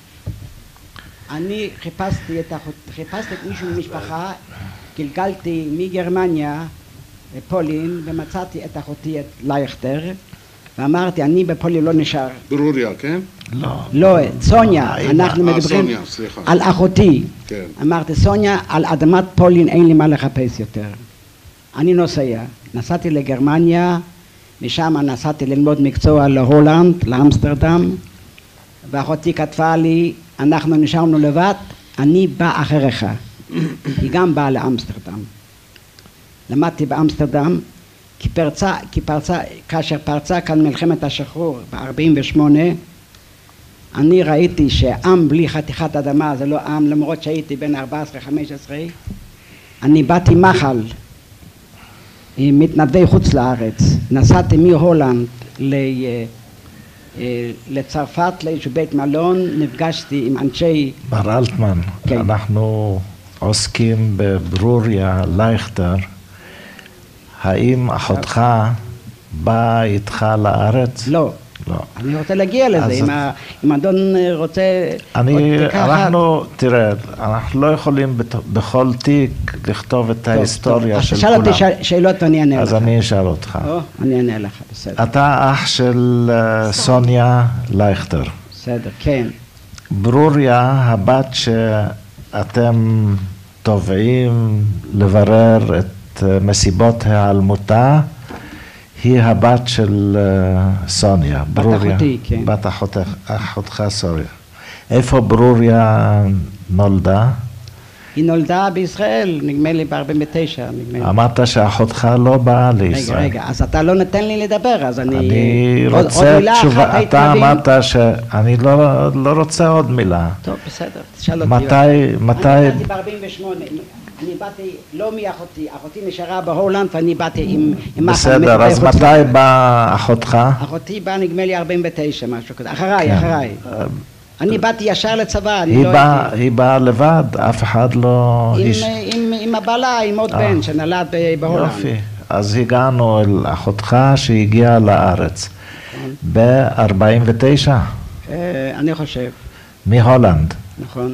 אני חיפשתי את, חיפשתי את מישהו ממשפחה, גלגלתי מגרמניה, פולין, ומצאתי את אחותי, את לייכטר, ואמרתי, אני בפולין לא נשאר. ברוריה, כן? לא. לא, סוניה, אנחנו מדברים על אחותי. כן. אמרתי, סוניה, על אדמת פולין אין לי מה לחפש יותר. אני נוסע. נסעתי לגרמניה, משם נסעתי ללמוד מקצוע להולנד, לאמסטרדם, ואחותי כתבה לי, אנחנו נשארנו לבד, אני בא אחריך. היא גם באה לאמסטרדם. למדתי באמסטרדם, כי פרצה, כי פרצה, כאשר פרצה כאן מלחמת השחרור ב-ארבעים ושמונה, אני ראיתי שעם בלי חתיכת אדמה זה לא עם, למרות שהייתי בין ארבע עשרה חמש עשרה, אני באתי מחל עם מתנדבי חוץ לארץ, נסעתי מהולנד ל... לצרפת, לאיזשהו בית מלון, נפגשתי עם אנשי... מר אלטמן, כן. אנחנו עוסקים בברוריה לייכטר. האם אחותך באה איתך לארץ? לא. לא. אני רוצה להגיע לזה, אם, ה... אם אדון רוצה... אני, אנחנו, תראה, אנחנו לא יכולים בת... בכל תיק לכתוב את טוב, ההיסטוריה טוב. של כולם. אז שאל אותי שאלות ואני אענה אז לך. אז אני אשאל אותך. או, אני אענה לך, בסדר. אתה אח של uh, סוניה לייכטר. בסדר, כן. ברוריה, הבת שאתם תובעים לברר את uh, מסיבות העלמותה, היא הבת של uh, סוניה, בת ברוריה. אחותי, כן. בת אחותך, אחותך סוריה. איפה ברוריה נולדה? היא נולדה בישראל, נדמה לי ב-ארבעים ותשע, נדמה לי. אמרת שאחותך לא באה לישראל. רגע, רגע, אז אתה לא נותן לי לדבר, אז אני... אני עוד, רוצה עוד תשובה, אתה אמרת שאני לא, לא רוצה עוד מילה. טוב, בסדר, תשאל אותי. מתי, מתי... אני באתי ב-ארבעים ושמונה, אני באתי לא מאחותי, אחותי נשארה בהולנד ואני באתי עם... עם בסדר, אז מתי באה אחותך? אחותי באה נדמה לי ארבעים ותשע, משהו כזה, אחריי, אחריי. אני באתי ישר לצבא, אני לא הייתי... היא באה לבד, אף אחד לא... עם הבעלה, עם עוד בן שנולד בהולנד. יופי, אז הגענו אל אחותך שהגיעה לארץ ב-ארבעים ותשע? אני חושב. מהולנד. נכון.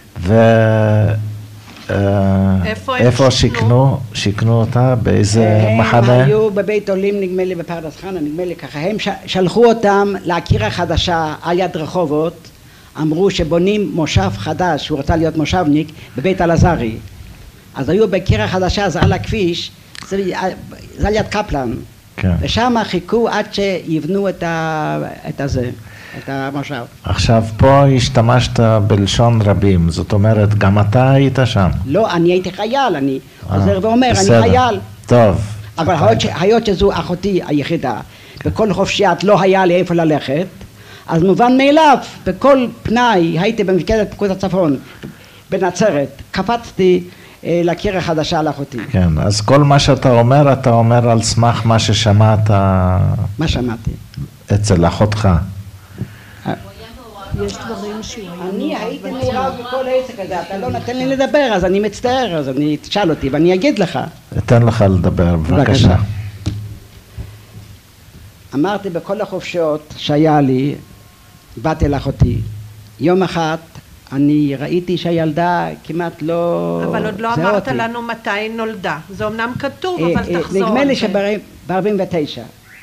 איפה שיכנו? שיכנו אותה? באיזה מחנה? הם היו בבית עולים, נדמה לי בפרדס חנה, נדמה לי ככה. הם שלחו אותם להכיר החדשה על יד רחובות, אמרו שבונים מושב חדש, הוא רצה להיות מושבניק, בבית אלעזרי. אז היו בקיר החדשה, זה על הכביש, זה, זה על יד קפלן. כן. ושם חיכו עד שיבנו את, ה, את הזה, את המושב. עכשיו, פה השתמשת בלשון רבים, זאת אומרת, גם אתה היית שם. לא, אני הייתי חייל, אני חוזר ואומר, בסדר. אני חייל. טוב. אבל היות שזו אחותי היחידה, בכל חופשיית לא היה לי איפה ללכת, אז מובן מאליו, בכל פנאי הייתי במפקדת פיקוד הצפון, בנצרת, קפצתי אה, לקיר החדשה לאחותי. כן, אז כל מה שאתה אומר, אתה אומר על סמך מה ששמעת... מה שמעתי? אצל אחותך. יש דברים שהוא... אני הייתי מעורב בכל העסק הזה, אתה לא נותן לי לדבר, אז אני מצטער, אז אני תשאל אותי ואני אגיד לך. אתן לך לדבר, בבקשה. אמרתי בכל החופשות שהיה לי, באתי לאחותי. יום אחד אני ראיתי שהילדה כמעט לא... אבל עוד לא אמרת לנו מתי נולדה. זה אמנם כתוב, אבל תחזור. נדמה לי שב-ארבעים ותשע.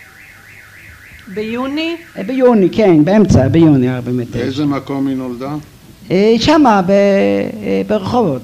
ביוני? ביוני, כן, באמצע, ביוני ארבעים ותשע. באיזה מקום היא נולדה? שמה, ברחובות.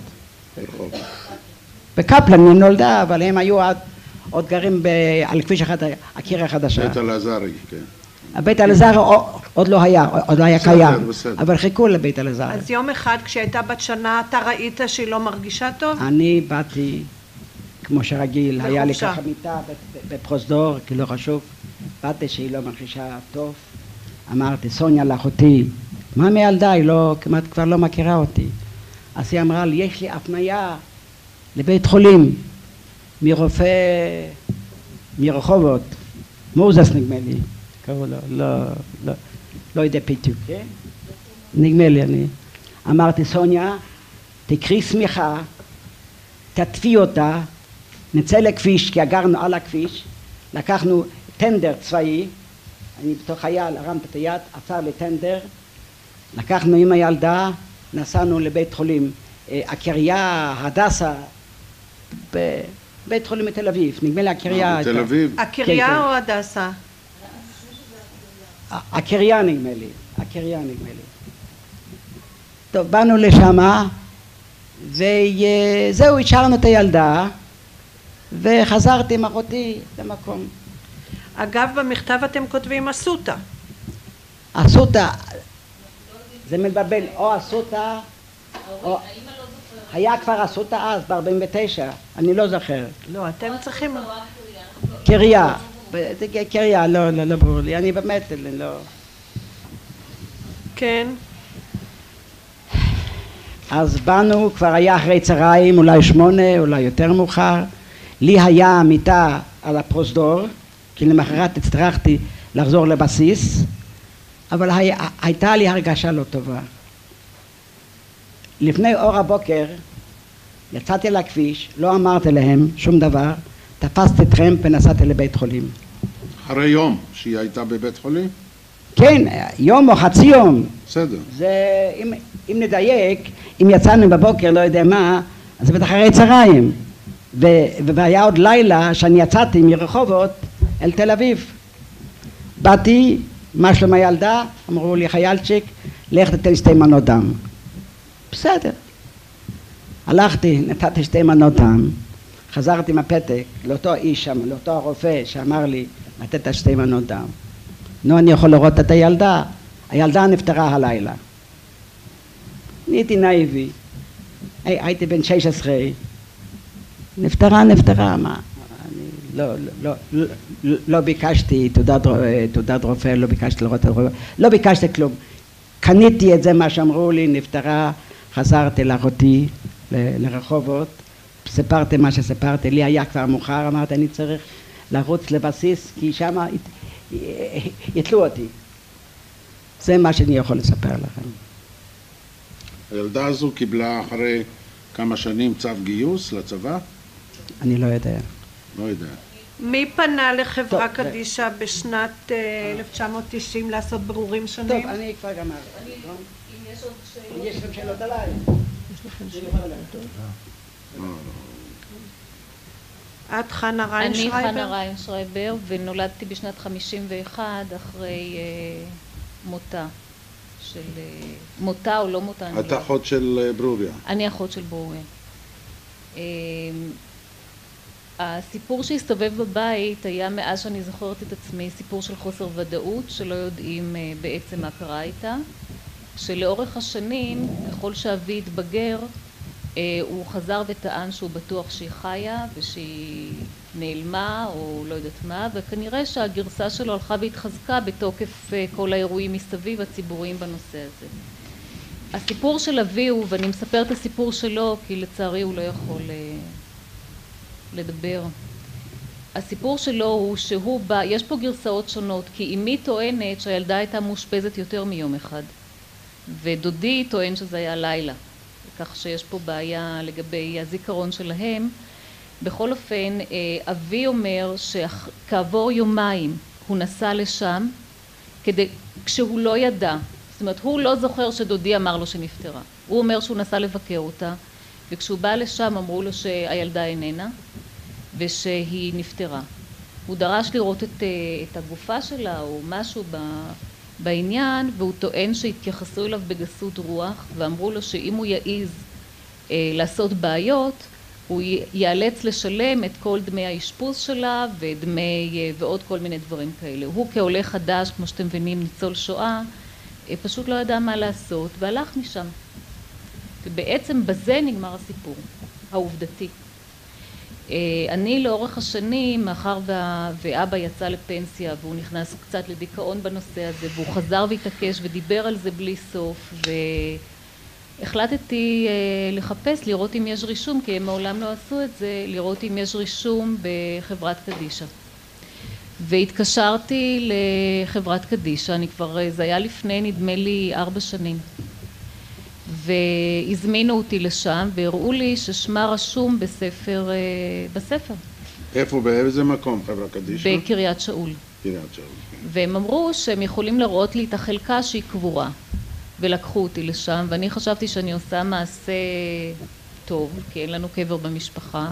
בקפלן היא נולדה, אבל הם היו עוד גרים על כביש אחד, הקיר החדשה. בית אלעזרי, כן. הבית אלעזרי עוד לא היה, עוד לא היה קיים, אבל חיכו לבית אלעזרי. אז יום אחד כשהייתה בת שנה, אתה ראית שהיא לא מרגישה טוב? אני באתי, כמו שרגיל, היה לי ככה מיטה בפרוזדור, כי לא חשוב. באתי שהיא לא מרגישה טוב, אמרתי, סוניה לאחותי, מה מילדה? היא לא, כמעט כבר לא מכירה אותי. אז היא אמרה לי, יש לי הפניה לבית חולים, מרופא, מרחובות, מוזס נגמר לי, קראו לו, לא, לא, לא יודע פיתוק, כן? נגמר לי אני. אמרתי, סוניה, תקחי שמיכה, תטפי אותה, נצא לכביש, כי אגרנו על הכביש, לקחנו טנדר צבאי, אני בתור חייל הרמתי את היד, עצר לי טנדר, לקחנו עם הילדה, נסענו לבית חולים, הקריה, הדסה, בבית חולים בתל אביב, נגמר לי הקריה. בתל אביב? הקריה או הדסה? הקריה נגמר לי, הקריה נגמר לי. טוב, באנו לשמה, וזהו, השארנו את הילדה, וחזרתי עם אחותי למקום. אגב, במכתב אתם כותבים אסותא. אסותא, זה מבלבל, או אסותא, או... היה כבר אסותא אז, ב-ארבעים ותשע, אני לא זוכר. לא, אתם צריכים... קריה, קריה, לא, לא, לא ברור לי, אני באמת, לא... כן. אז באנו, כבר היה אחרי צהריים, אולי שמונה, אולי יותר מאוחר. לי היה מיטה על הפרוזדור, כי למחרת הצטרכתי לחזור לבסיס, אבל הי, הייתה לי הרגשה לא טובה. לפני אור הבוקר יצאתי לכביש, לא אמרתי להם שום דבר, תפסתי טרמפ ונסעתי לבית חולים. אחרי יום שהיא הייתה בבית חולים? כן, יום או חצי יום. בסדר. זה, אם, אם נדייק, אם יצאנו בבוקר, לא יודע מה, אז זה בטח אחרי צהריים. ו, והיה עוד לילה שאני יצאתי מרחובות אל תל אביב. באתי, מה שלום הילדה? אמרו לי, חיילצ'יק, לך תתן שתי מנות דם. בסדר. הלכתי, נתתי שתי מנות דם, חזרתי עם הפתק לאותו איש שם, לאותו הרופא שאמר לי לתת שתי מנות דם. נו, אני יכול לראות את הילדה, הילדה נפטרה הלילה. נהייתי נאיבי, הייתי בן שש עשרה, נפטרה, נפטרה, מה? אני לא, לא, לא, לא ביקשתי תעודת, תעודת רופא, לא ביקשתי לראות את הרופא, לא ביקשתי כלום. קניתי את זה מה שאמרו לי, נפטרה, חזרתי לאחותי ל- לרחובות, סיפרתי מה שסיפרתי, לי היה כבר מאוחר, אמרתי אני צריך לרוץ לבסיס כי שם יתלו אותי. זה מה שאני יכול לספר לכם. הילדה הזו קיבלה אחרי כמה שנים צו גיוס לצבא? אני לא יודע. לא יודע. מי פנה לחברה קדישא בשנת אלף תשע מאות תשעים לעשות ברורים שונים? טוב, אני כבר גמרתי. אם יש עוד שאלות... יש לכם שאלות עליי? יש לכם שאלות. את חנה ריינשרייבר? אני חנה ריינשרייבר ונולדתי בשנת חמישים ואחת אחרי מותה של... מותה או לא מותה? את אחות של ברוריה. אני אחות של ברוריה. הסיפור שהסתובב בבית היה מאז שאני זוכרת את עצמי סיפור של חוסר ודאות שלא יודעים בעצם מה קרה איתה, שלאורך השנים ככל שאבי התבגר הוא חזר וטען שהוא בטוח שהיא חיה ושהיא נעלמה או לא יודעת מה, וכנראה שהגרסה שלו הלכה והתחזקה בתוקף כל האירועים מסביב הציבוריים בנושא הזה. הסיפור של אבי הוא, ואני מספר את הסיפור שלו כי לצערי הוא לא יכול לדבר. הסיפור שלו הוא שהוא בא, יש פה גרסאות שונות, כי אמי טוענת שהילדה הייתה מאושפזת יותר מיום אחד, ודודי טוען שזה היה לילה, כך שיש פה בעיה לגבי הזיכרון שלהם. בכל אופן, אבי אומר שכעבור יומיים הוא נסע לשם, כדי, כשהוא לא ידע, זאת אומרת, הוא לא זוכר שדודי אמר לו שנפטרה. הוא אומר שהוא נסע לבקר אותה, וכשהוא בא לשם אמרו לו שהילדה איננה, ושהיא נפטרה. הוא דרש לראות את, את הגופה שלה או משהו ב, בעניין, והוא טוען שהתייחסו אליו בגסות רוח, ואמרו לו שאם הוא יעיז אה, לעשות בעיות, הוא ייאלץ לשלם את כל דמי האשפוז שלה, ודמי, ועוד כל מיני דברים כאלה. הוא כעולה חדש, כמו שאתם מבינים, ניצול שואה, אה, פשוט לא ידע מה לעשות, והלך משם. ובעצם בזה נגמר הסיפור, העובדתי. אני לאורך השנים, מאחר ואבא יצא לפנסיה והוא נכנס קצת לדיכאון בנושא הזה, והוא חזר והתעקש ודיבר על זה בלי סוף, והחלטתי לחפש, לראות אם יש רישום, כי הם מעולם לא עשו את זה, לראות אם יש רישום בחברת קדישא. והתקשרתי לחברת קדישא, אני כבר, זה היה לפני נדמה לי ארבע שנים. והזמינו אותי לשם והראו לי ששמה רשום בספר, בספר. איפה, באיזה מקום חברה קדישא? בקריית שאול. קריית שאול. והם אמרו שהם יכולים לראות לי את החלקה שהיא קבורה, ולקחו אותי לשם, ואני חשבתי שאני עושה מעשה טוב, כי אין לנו קבר במשפחה,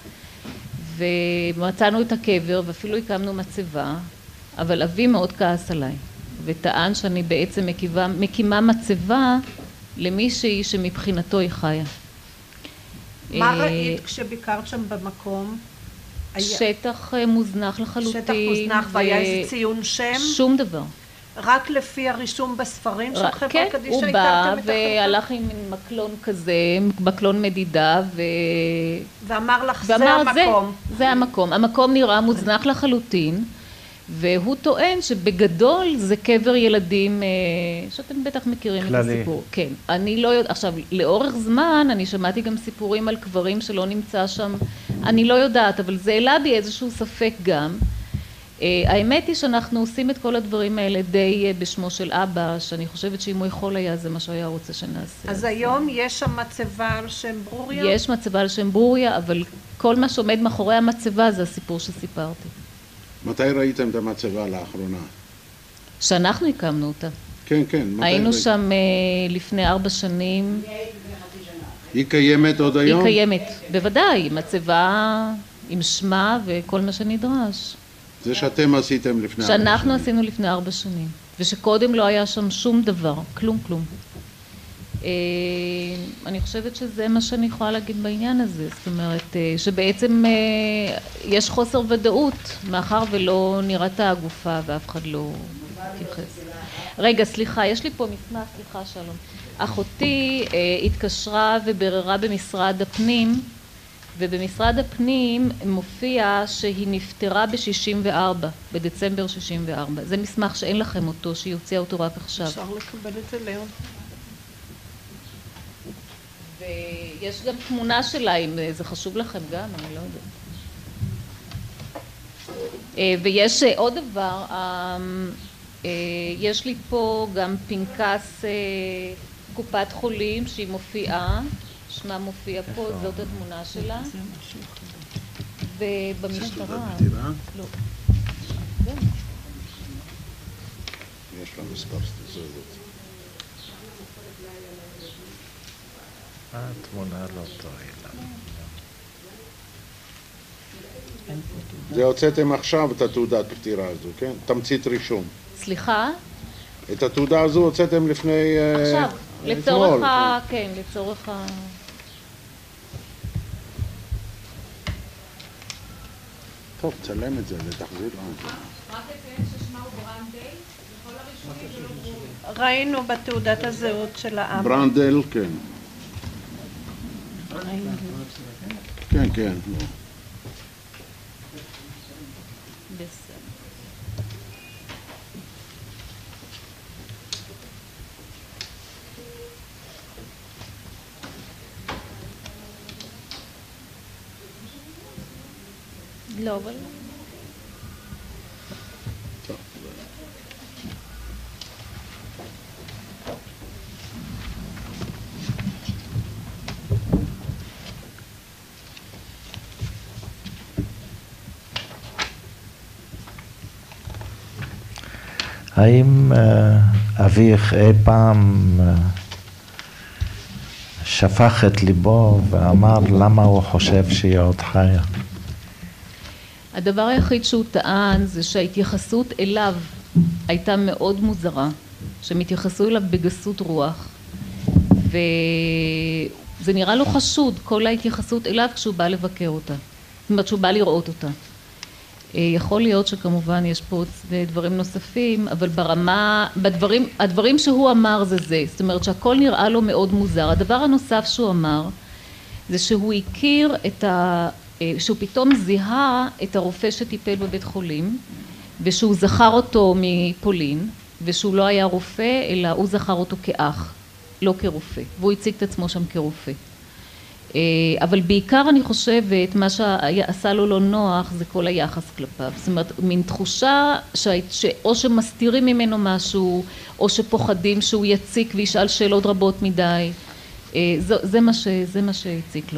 ומצאנו את הקבר ואפילו הקמנו מצבה, אבל אבי מאוד כעס עליי, וטען שאני בעצם מקימה, מקימה מצבה למישהי שמבחינתו היא חיה. מה ראית כשביקרת שם במקום? שטח מוזנח לחלוטין. שטח מוזנח, והיה איזה ציון שם? שום דבר. רק לפי הרישום בספרים של חברה קדישא הכרתם את החלקה? כן, הוא בא והלך עם מקלון כזה, מקלון מדידה, ו... ואמר לך, זה המקום. זה המקום. המקום נראה מוזנח לחלוטין, והוא טוען שבגדול זה קבר ילדים, שאתם בטח מכירים את הסיפור. כן, אני לא יודעת, עכשיו לאורך זמן אני שמעתי גם סיפורים על קברים שלא נמצא שם, אני לא יודעת, אבל זה העלה בי איזשהו ספק גם. האמת היא שאנחנו עושים את כל הדברים האלה די בשמו של אבא, שאני חושבת שאם הוא יכול היה זה מה שהיה רוצה שנעשה. אז היום יש שם מצבה על שם ברוריה? יש מצבה על שם ברוריה, אבל כל מה שעומד מאחורי המצבה זה הסיפור שסיפרתי. מתי ראיתם את המצבה לאחרונה? שאנחנו הקמנו אותה. כן, כן. היינו ראית? שם uh, לפני ארבע שנים. היא קיימת עוד היום? היא קיימת, בוודאי, מצבה עם שמה וכל מה שנדרש. זה שאתם עשיתם לפני ארבע שנים. שאנחנו עשינו לפני ארבע שנים, ושקודם לא היה שם שום דבר, כלום כלום. אני חושבת שזה מה שאני יכולה להגיד בעניין הזה, זאת אומרת שבעצם יש חוסר ודאות מאחר ולא נראתה הגופה ואף אחד לא התייחס. רגע, סליחה, יש לי פה מסמך, סליחה שלום. אחותי התקשרה ובררה במשרד הפנים, ובמשרד הפנים מופיע שהיא נפטרה ב-שישים וארבע, בדצמבר שישים וארבע. זה מסמך שאין לכם אותו, שהיא הוציאה אותו רק עכשיו. אפשר לקבל את זה ליום. ויש גם תמונה שלה, אם זה חשוב לכם גם, אני לא יודעת. ויש עוד דבר, יש לי פה גם פנקס קופת חולים שהיא מופיעה, שמה מופיע פה, זאת התמונה שלה. ובמשטרה... לא. יש לה מספר סטזות. התמונה לא טועה. זה הוצאתם עכשיו את התעודת פטירה הזו, כן? תמצית רישום. סליחה? את התעודה הזו הוצאתם לפני... עכשיו, לצורך ה... כן, לצורך ה... טוב, צלם את זה, תחזיר לנו. רק אציין ששמה הוא ברנדל, בכל הרישומים זה לא ברור. ראינו בתעודת הזהות של האבא. ברנדל, כן. כן, כן. בסדר. לא, אבל... האם אביך אי פעם שפך את ליבו ואמר למה הוא חושב שהיא עוד חיה? הדבר היחיד שהוא טען זה שההתייחסות אליו הייתה מאוד מוזרה, שהם התייחסו אליו בגסות רוח, וזה נראה לו חשוד כל ההתייחסות אליו כשהוא בא לבקר אותה, זאת אומרת שהוא בא לראות אותה. יכול להיות שכמובן יש פה דברים נוספים, אבל ברמה, בדברים, הדברים שהוא אמר זה זה, זאת אומרת שהכל נראה לו מאוד מוזר. הדבר הנוסף שהוא אמר זה שהוא הכיר את ה... שהוא פתאום זיהה את הרופא שטיפל בבית חולים, ושהוא זכר אותו מפולין, ושהוא לא היה רופא, אלא הוא זכר אותו כאח, לא כרופא, והוא הציג את עצמו שם כרופא. אבל בעיקר אני חושבת, מה שעשה לו לא נוח זה כל היחס כלפיו. זאת אומרת, מין תחושה שאו שמסתירים ממנו משהו, או שפוחדים שהוא יציק וישאל שאלות רבות מדי. זה מה ש, זה מה שהציק לו.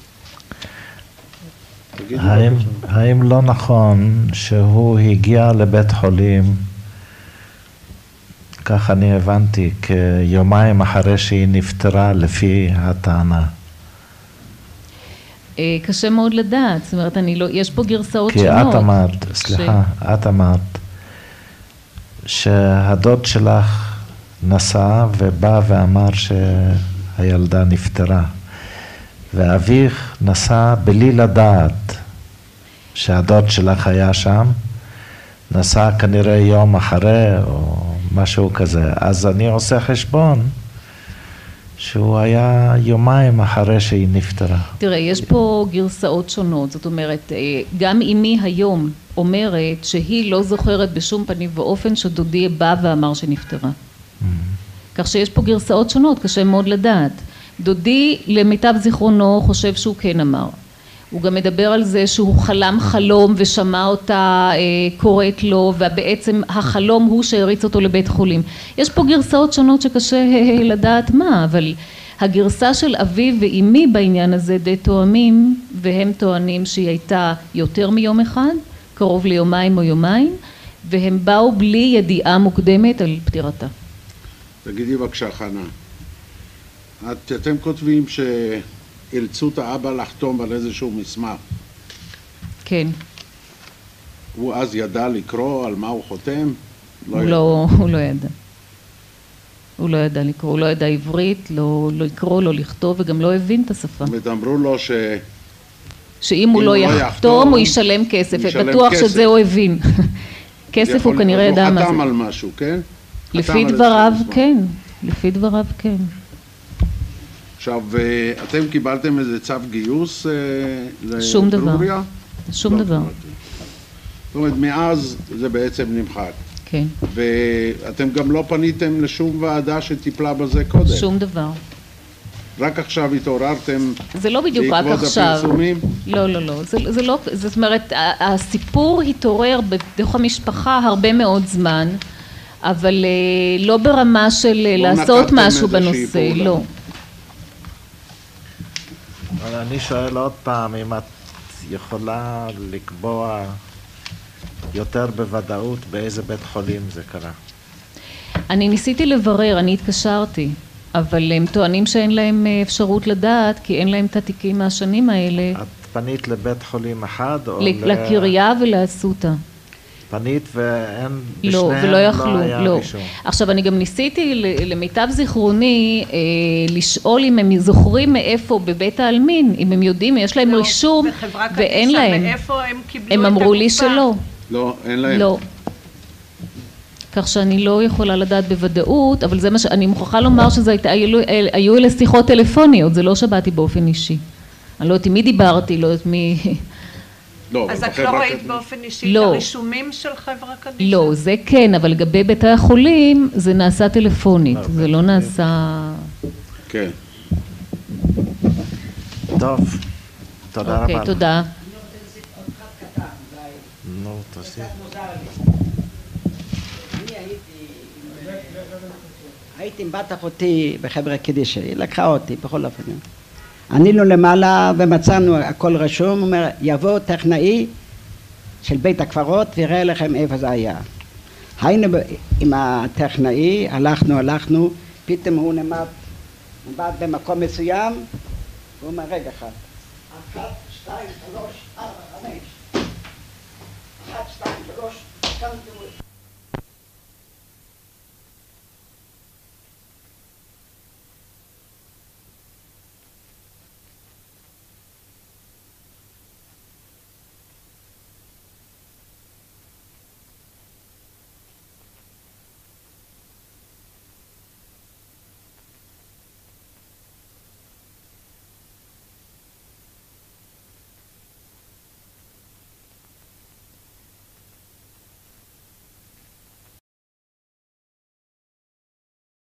האם, האם לא נכון שהוא הגיע לבית חולים, כך אני הבנתי, כיומיים אחרי שהיא נפטרה לפי הטענה? קשה מאוד לדעת, זאת אומרת, אני לא, יש פה גרסאות שונות. כי את אמרת, סליחה, את אמרת שהדוד שלך נסע ובא ואמר שהילדה נפטרה, ואביך נסע בלי לדעת שהדוד שלך היה שם, נסע כנראה יום אחרי או משהו כזה, אז אני עושה חשבון שהוא היה יומיים אחרי שהיא נפטרה. תראה, יש פה גרסאות שונות, זאת אומרת, גם אמי היום אומרת שהיא לא זוכרת בשום פנים ואופן שדודי בא ואמר שנפטרה. Mm-hmm. כך שיש פה גרסאות שונות, קשה מאוד לדעת. דודי למיטב זיכרונו חושב שהוא כן אמר. הוא גם מדבר על זה שהוא חלם חלום ושמע אותה אה, קוראת לו, ובעצם החלום הוא שהריץ אותו לבית חולים. יש פה גרסאות שונות שקשה אה, לדעת מה, אבל הגרסה של אבי ואמי בעניין הזה די תואמים, והם טוענים שהיא הייתה יותר מיום אחד, קרוב ליומיים או יומיים, והם באו בלי ידיעה מוקדמת על פטירתה. תגידי בבקשה חנה, את, אתם כותבים שאילצו את האבא לחתום על איזשהו מסמך. כן. הוא אז ידע לקרוא על מה הוא חותם? לא הוא, לא, הוא לא ידע. הוא לא ידע לקרוא, הוא לא ידע עברית, לא, לא לקרוא, לא לכתוב, וגם לא הבין את השפה. אמרו לו ש... שאם הוא לא יחתום, הוא ישלם כסף, ובטוח שזה הוא הבין. כסף הוא כנראה ידע מה זה. הוא חתם על משהו, כן? לפי דבריו, כן. לפי דבריו, כן. עכשיו, אתם קיבלתם איזה צו גיוס לברוריה? שום דבר. שום דבר. זאת אומרת, מאז זה בעצם נמחק. כן. ואתם גם לא פניתם לשום ועדה שטיפלה בזה קודם? שום דבר. רק עכשיו התעוררתם זה לא בדיוק רק עכשיו. הפרסומים? לא, לא, לא. זה, זה לא, זאת אומרת, הסיפור התעורר בתוך המשפחה הרבה מאוד זמן, אבל לא ברמה של לא לעשות משהו בנושא, לא. אבל אני שואל עוד פעם, אם את יכולה לקבוע יותר בוודאות באיזה בית חולים זה קרה. אני ניסיתי לברר, אני התקשרתי, אבל הם טוענים שאין להם אפשרות לדעת, כי אין להם את התיקים מהשנים האלה. את פנית לבית חולים אחד? או לקריה ולאסותא. פנית ואין, לא, בשניהם ולא יכלו, לא היה לא. רישום. עכשיו, אני גם ניסיתי, למיטב זיכרוני, אה, לשאול אם הם זוכרים מאיפה בבית העלמין, אם הם יודעים, יש להם לא, רישום, ואין להם. מאיפה הם קיבלו הם את אמרו לי הגופה? שלא. לא, אין להם. לא. כך שאני לא יכולה לדעת בוודאות, אבל זה מה שאני מוכרחה לומר שזה הייתה, היו, היו אלה שיחות טלפוניות, זה לא שבאתי באופן אישי. אני לא יודעת מי דיברתי, לא יודעת מי... לא, אז את לא ראית באופן אישי לא. את הרישומים של חברה קדישא? לא, זה כן, אבל לגבי בתי החולים זה נעשה טלפונית, זה לא נעשה... כן. טוב, תודה רבה. אוקיי, תודה. נו, תוסיף. הייתי עם בת אחותי בחברה קדישא, היא לקחה אותי בכל אופן. ענינו למעלה ומצאנו הכל רשום, הוא אומר, יבוא טכנאי של בית הקברות ויראה לכם איפה זה היה. היינו עם הטכנאי, הלכנו, הלכנו, פתאום הוא נעמד, נעמד במקום מסוים, והוא אומר, רגע אחד, אחת, שתיים, שלוש, ארבע, חמש, אחת, שתיים, שלוש, כאן תראו.